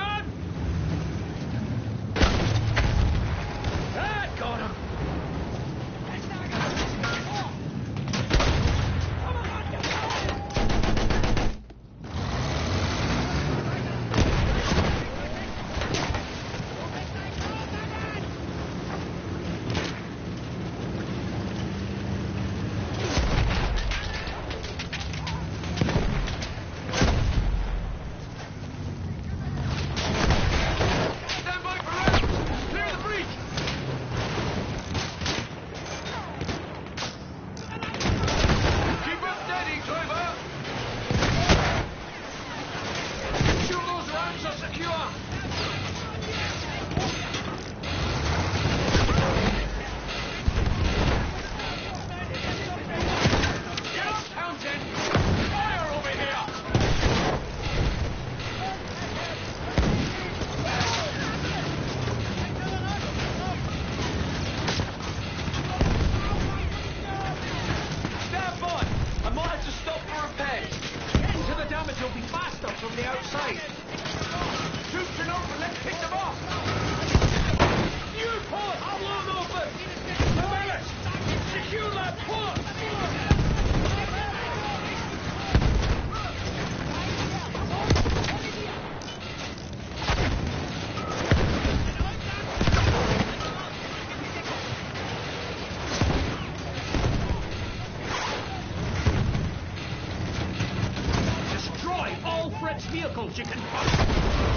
vehicles you can find.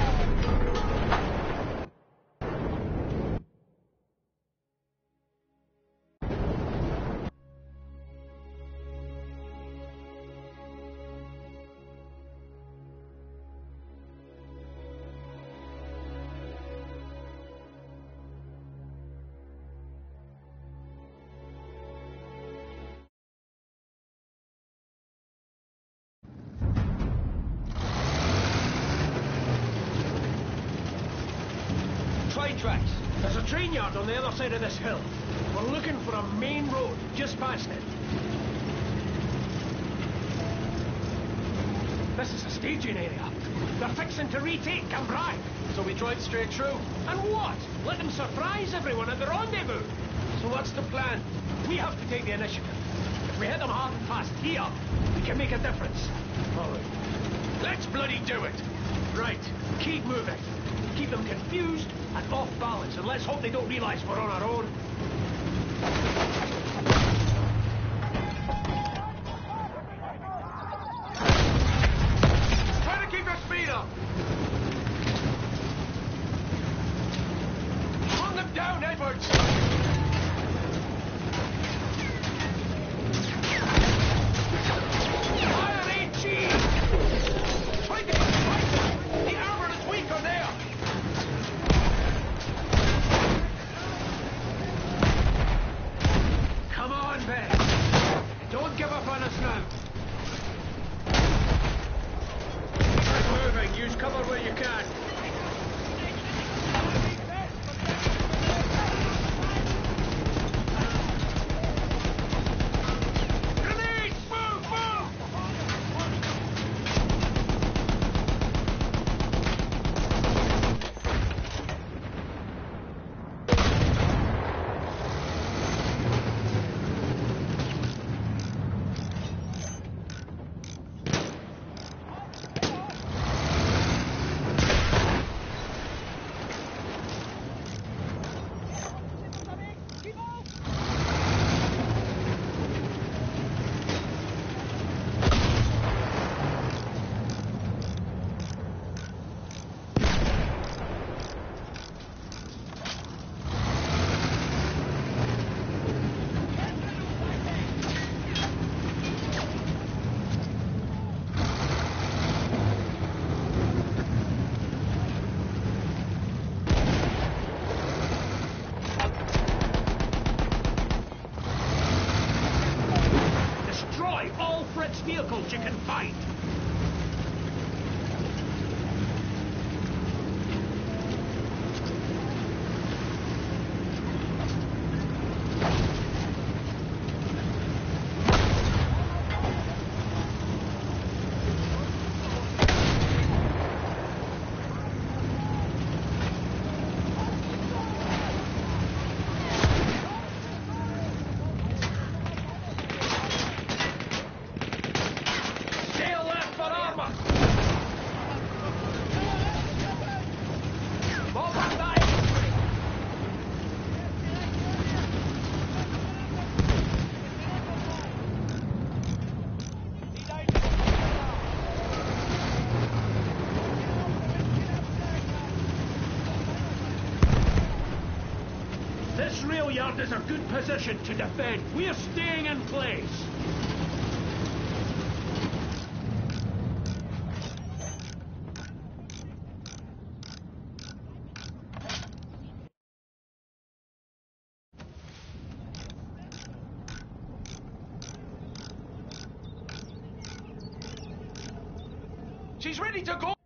Train tracks. There's a train yard on the other side of this hill. We're looking for a main road just past it. This is a staging area. They're fixing to retake Cambrai. So we drive straight through. And what? Let them surprise everyone at the rendezvous. So what's the plan? We have to take the initiative. If we hit them hard and fast here, we can make a difference. All right. Let's bloody do it. Right. Keep moving. Keep them confused and off balance, and let's hope they don't realize we're on our own. Try to keep your speed up. Run them down, Edwards. Fire ain't cheap! Try to fight. The armor is weaker there. Come on, Ben. Don't give up on us now. Keep moving. Use cover where you can. Grenades! Move, move! Destroy all Fritz vehicles you can find. Stay alert for armor. More back. This rail yard is a good position to defend. We're staying in place. She's ready to go.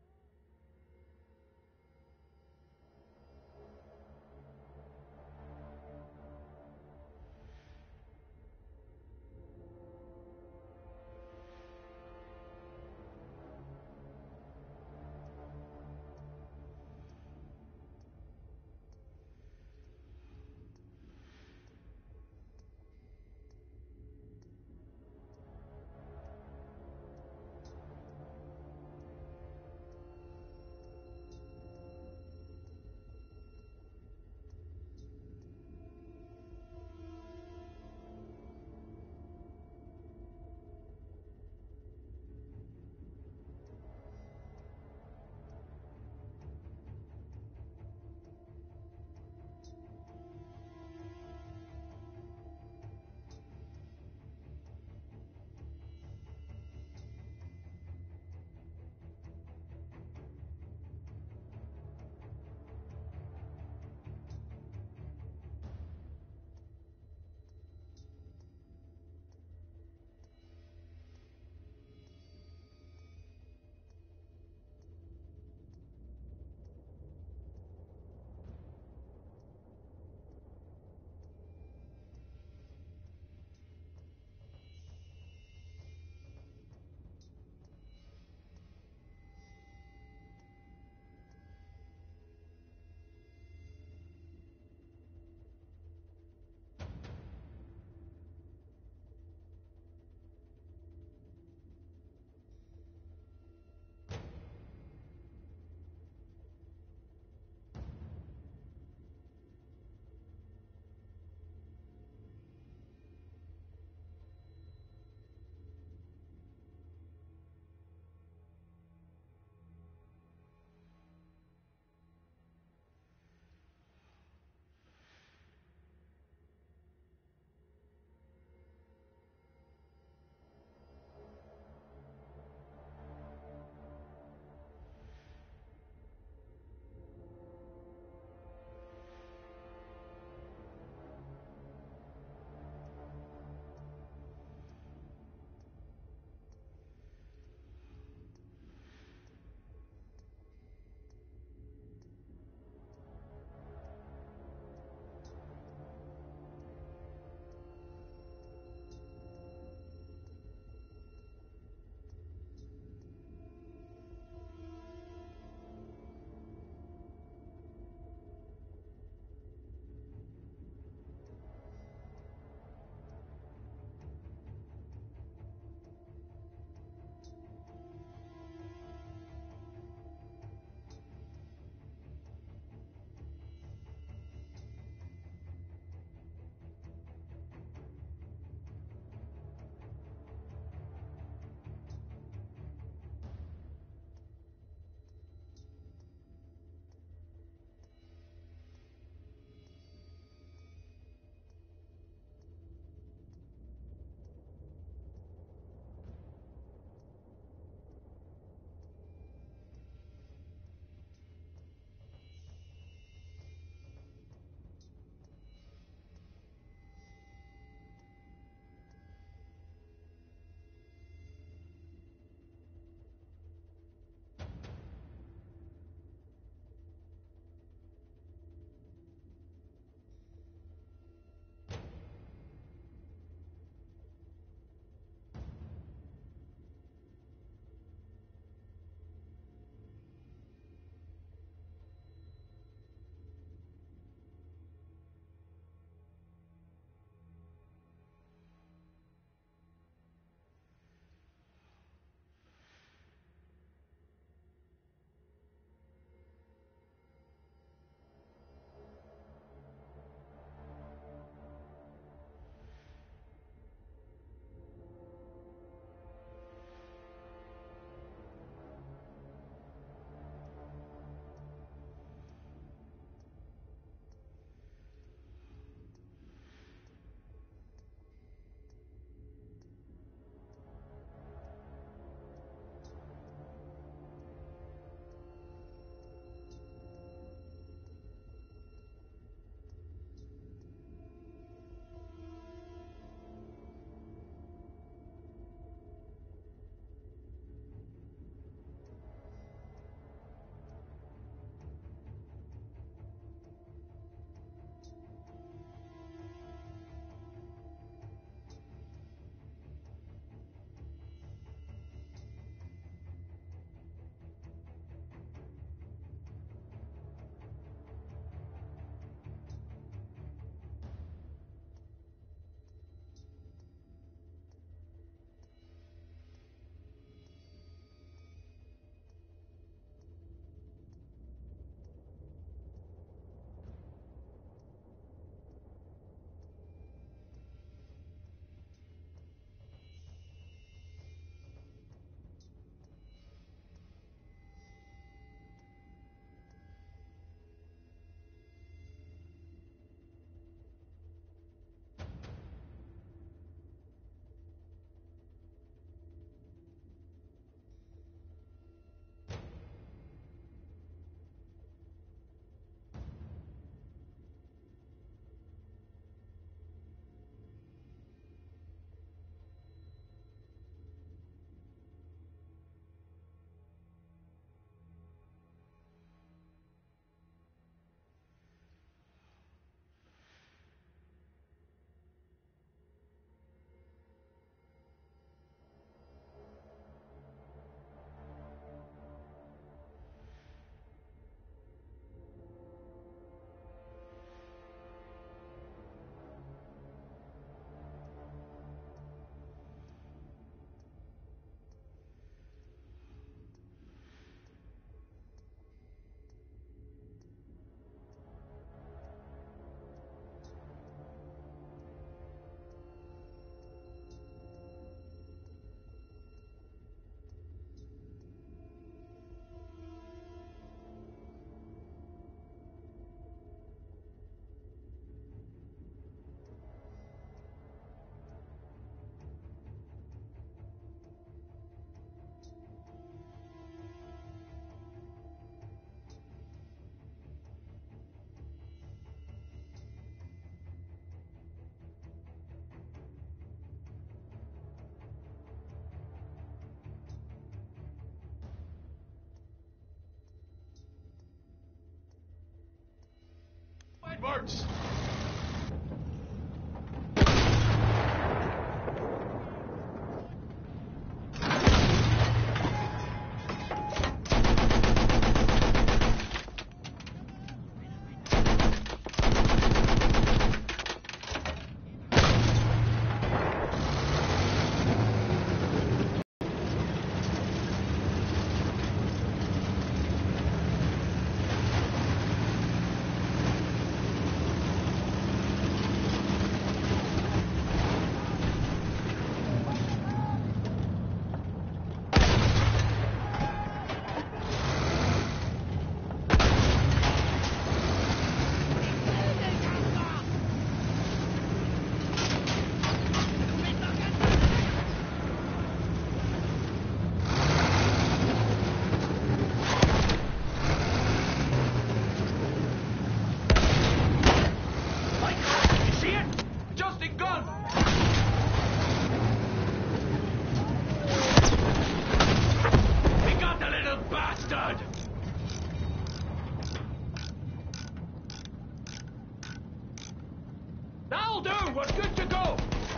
Edwards! That'll do! We're good to go!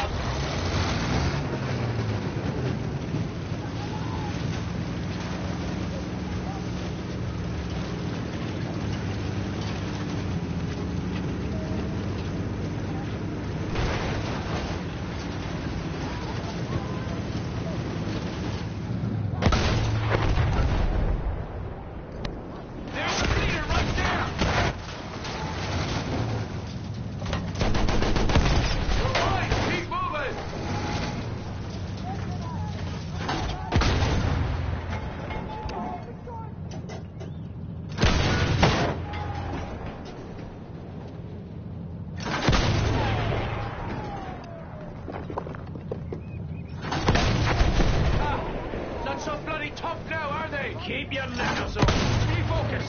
Keep your knickers on. Stay focused.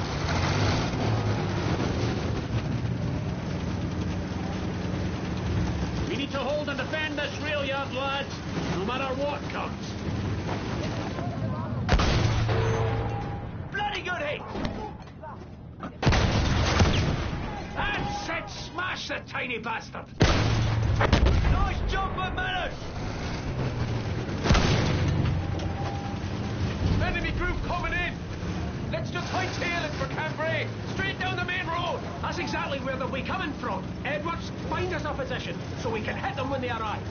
We need to hold and defend this rail yard, lads, no matter what comes. Bloody good hit! That's it! Smash the tiny bastard! Nice jump, McManus! Enemy group coming in! Let's just hightail it for Cambrai! Straight down the main road! That's exactly where they'll be coming from. Edwards, find us a position so we can hit them when they arrive.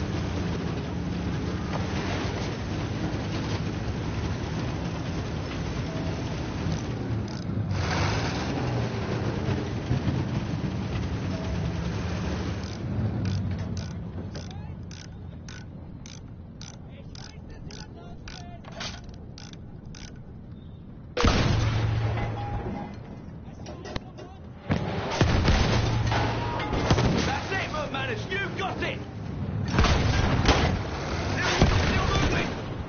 You've got it! Still moving!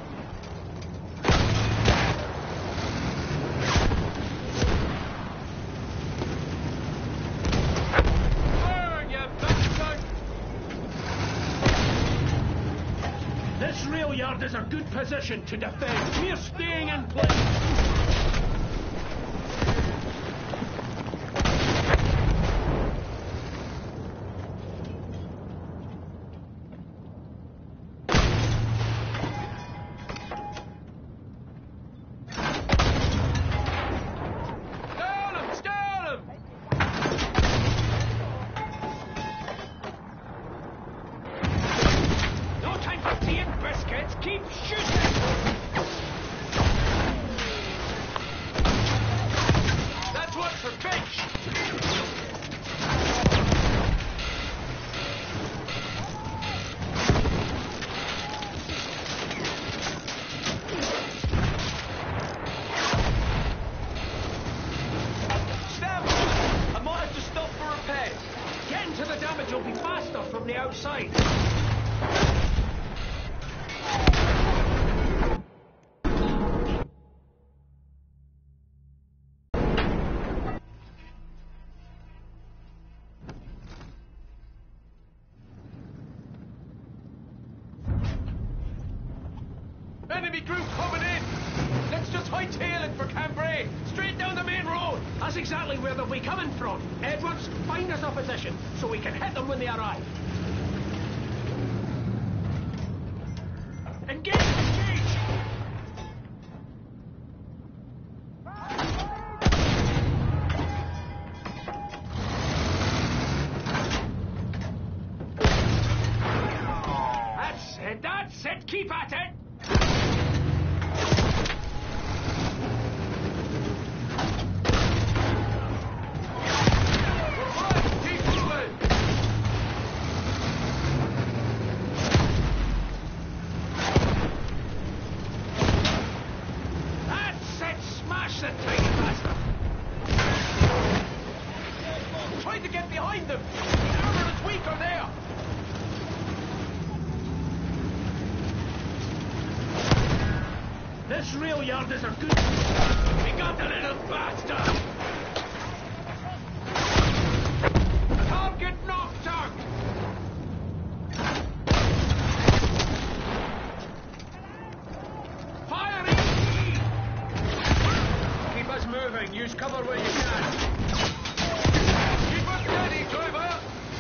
Burn, you bastard! This rail yard is a good position to defend. We're staying in place. Keep shooting! That's one for Finch! Stand by! I might have to stop for repairs. Getting to the damage will be faster from the outside. Enemy group coming in! Let's just hightail it for Cambrai. Straight down the main road. That's exactly where they'll be coming from. Edwards, find us a position so we can hit them when they arrive. Engage! Engage! That's it! Keep at it! This rail yard is a good... We got the little bastard! Target knocked out! Fire easy! Keep us moving. Use cover where you can. Keep us steady, driver!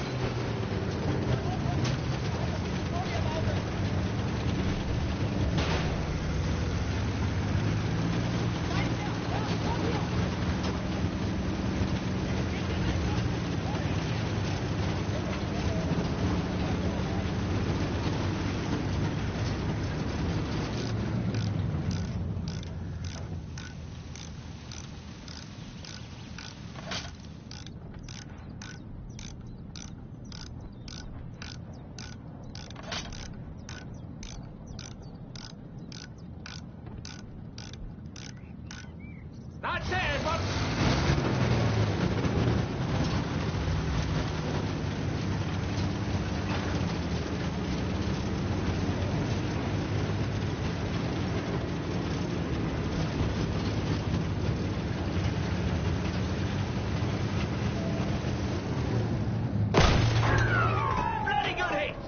That's it, Edward! Bloody good hits!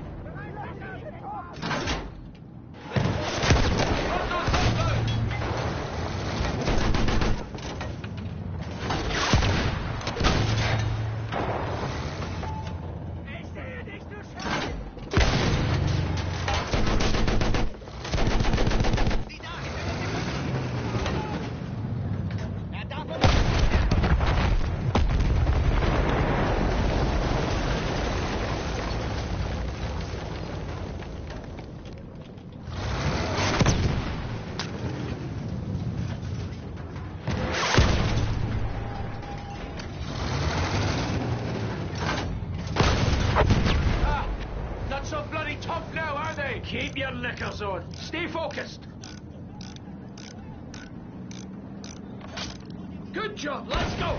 Keep your knickers on. Stay focused. Good job. Let's go.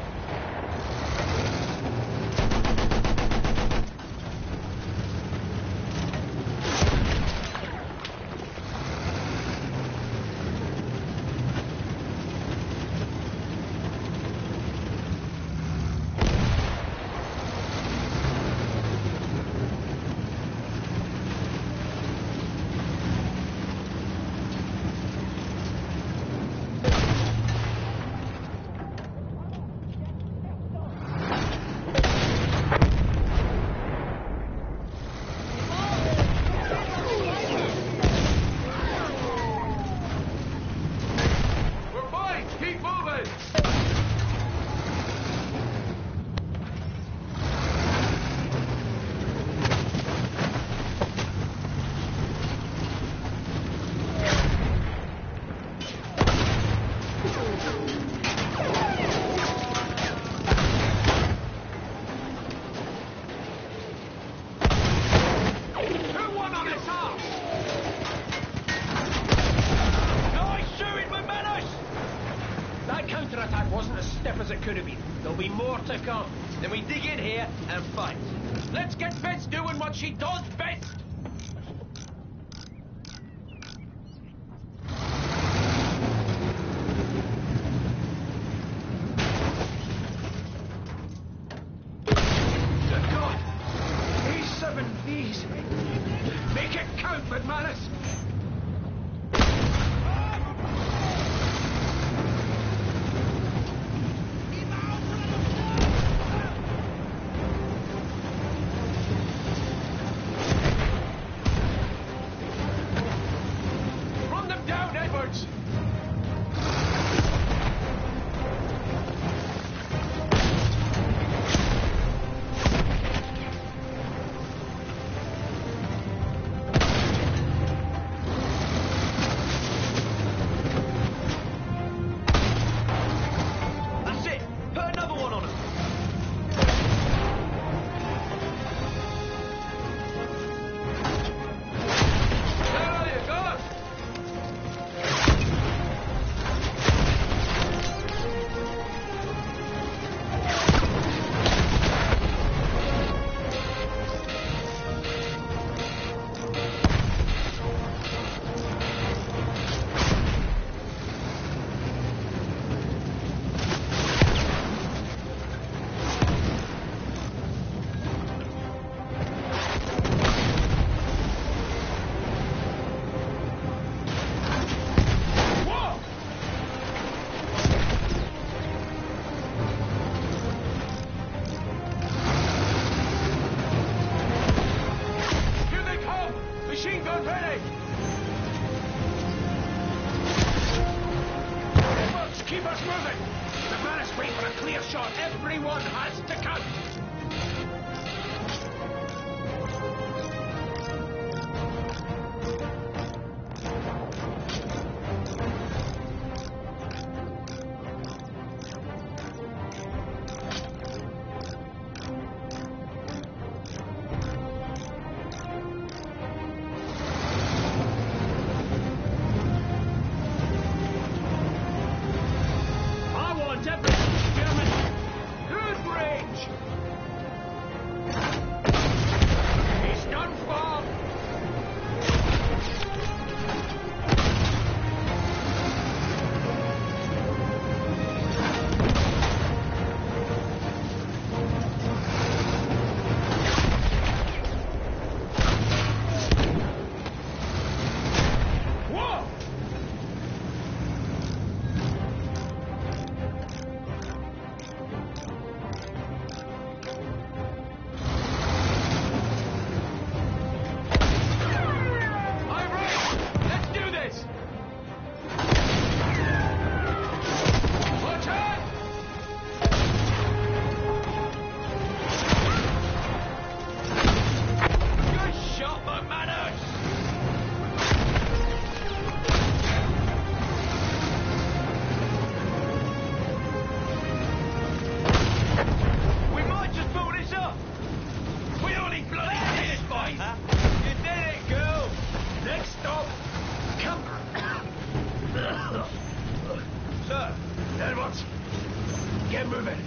Counterattack wasn't as stiff as it could have been. There'll be more to come. Then we dig in here and fight. Let's get Bess doing what she does best. Good God! A7Vs. Make it count, McManus. Edwards! That's it! Put another one on him! There you go! Whoa! Here they come! Machine gun ready! Edwards, keep us moving! The man is waiting for a clear shot. Everyone has to count! I want everyone, German! Good range! He's done for! Whoa! I'm ready! Let's do this! Watch out! Good shot, McManus! We might just pull this up! We only bloody did it, boys! You did it, girl! Next stop, Camper. Sir, Edwards, get moving.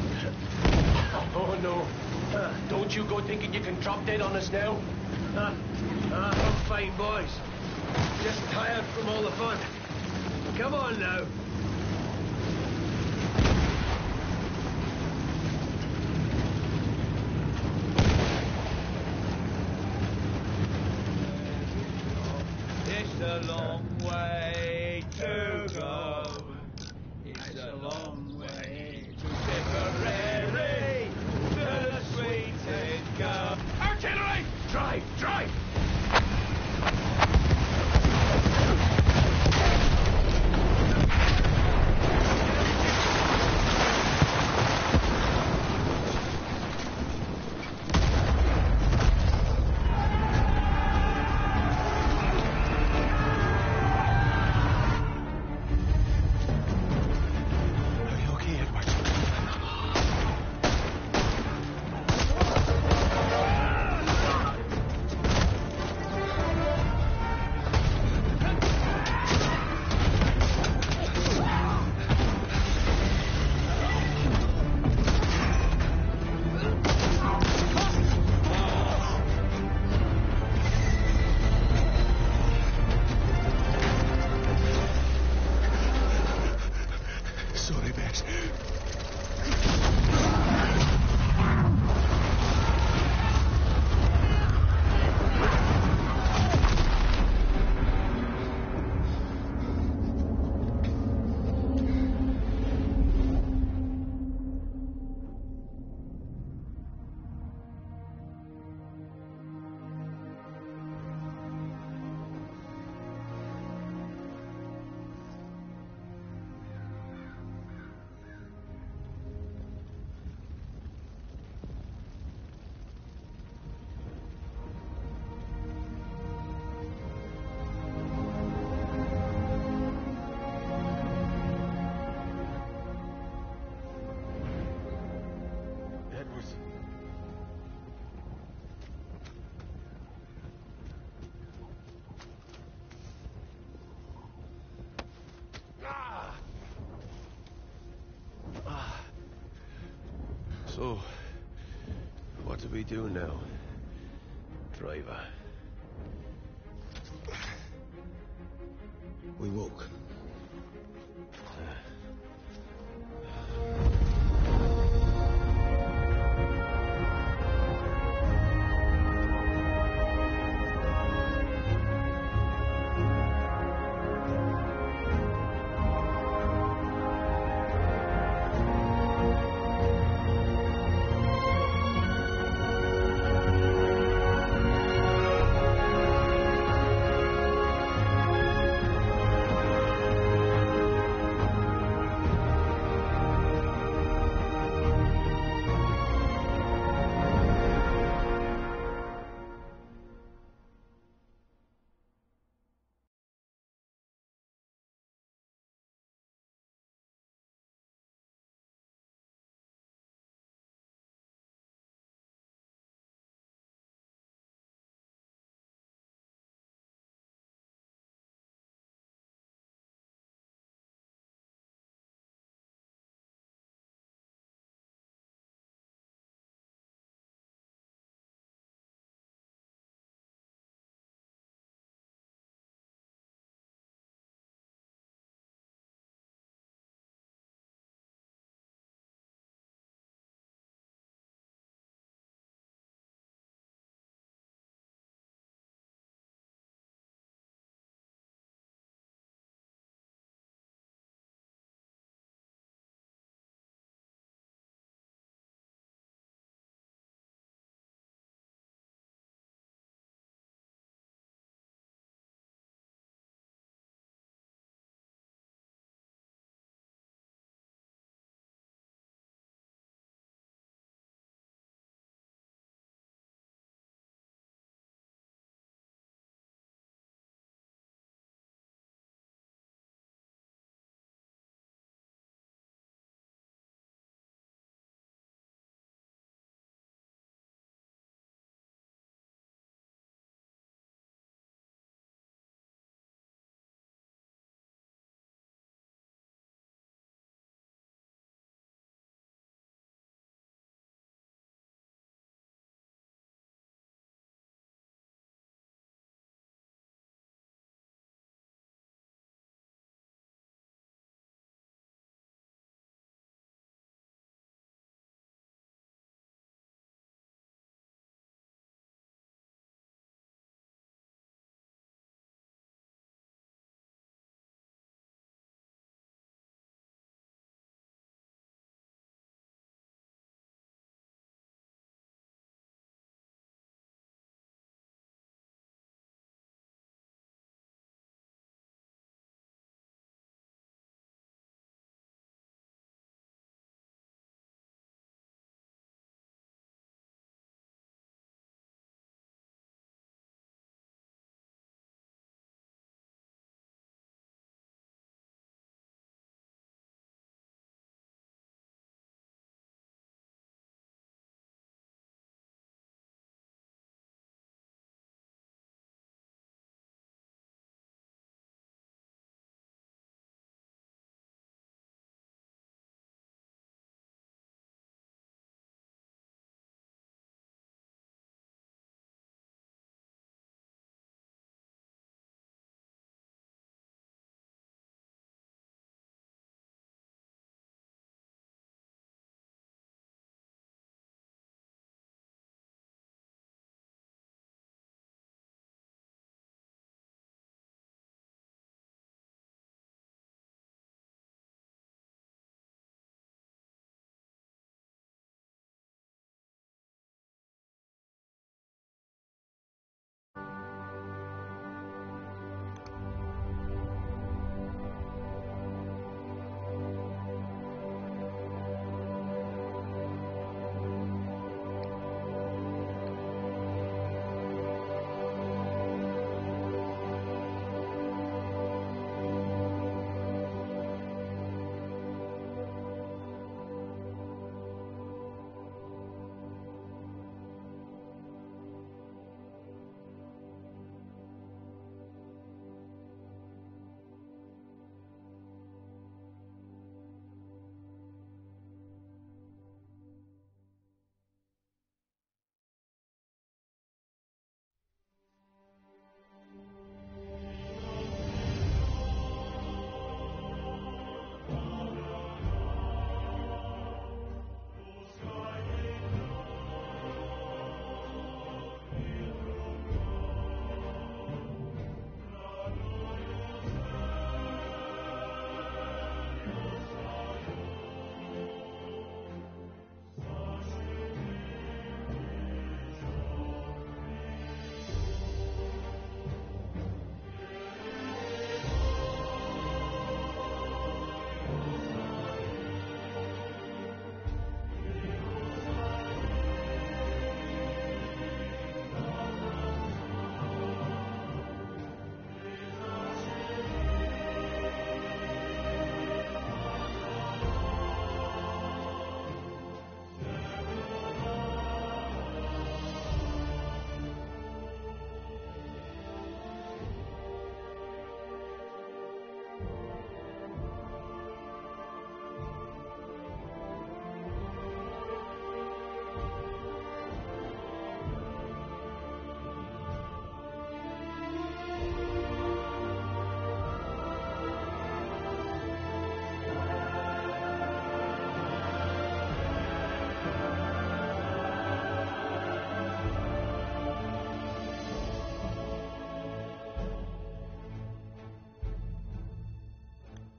Oh no. Don't you go thinking you can drop dead on us now. I'm fine, boys. Just tired from all the fun. Come on now. It's a long way to go. It's a long way to Tipperary, to the sweetest go. Artillery! Drive, drive! Are you okay, Edwards? we do now, driver? We walk.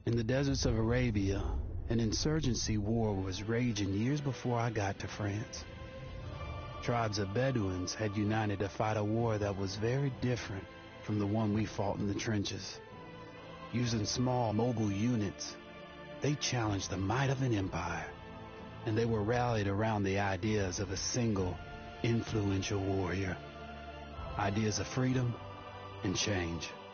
In the deserts of Arabia, an insurgency war was raging years before I got to France. Tribes of Bedouins had united to fight a war that was very different from the one we fought in the trenches. Using small mobile units, they challenged the might of an empire, and they were rallied around the ideas of a single, influential warrior. Ideas of freedom and change.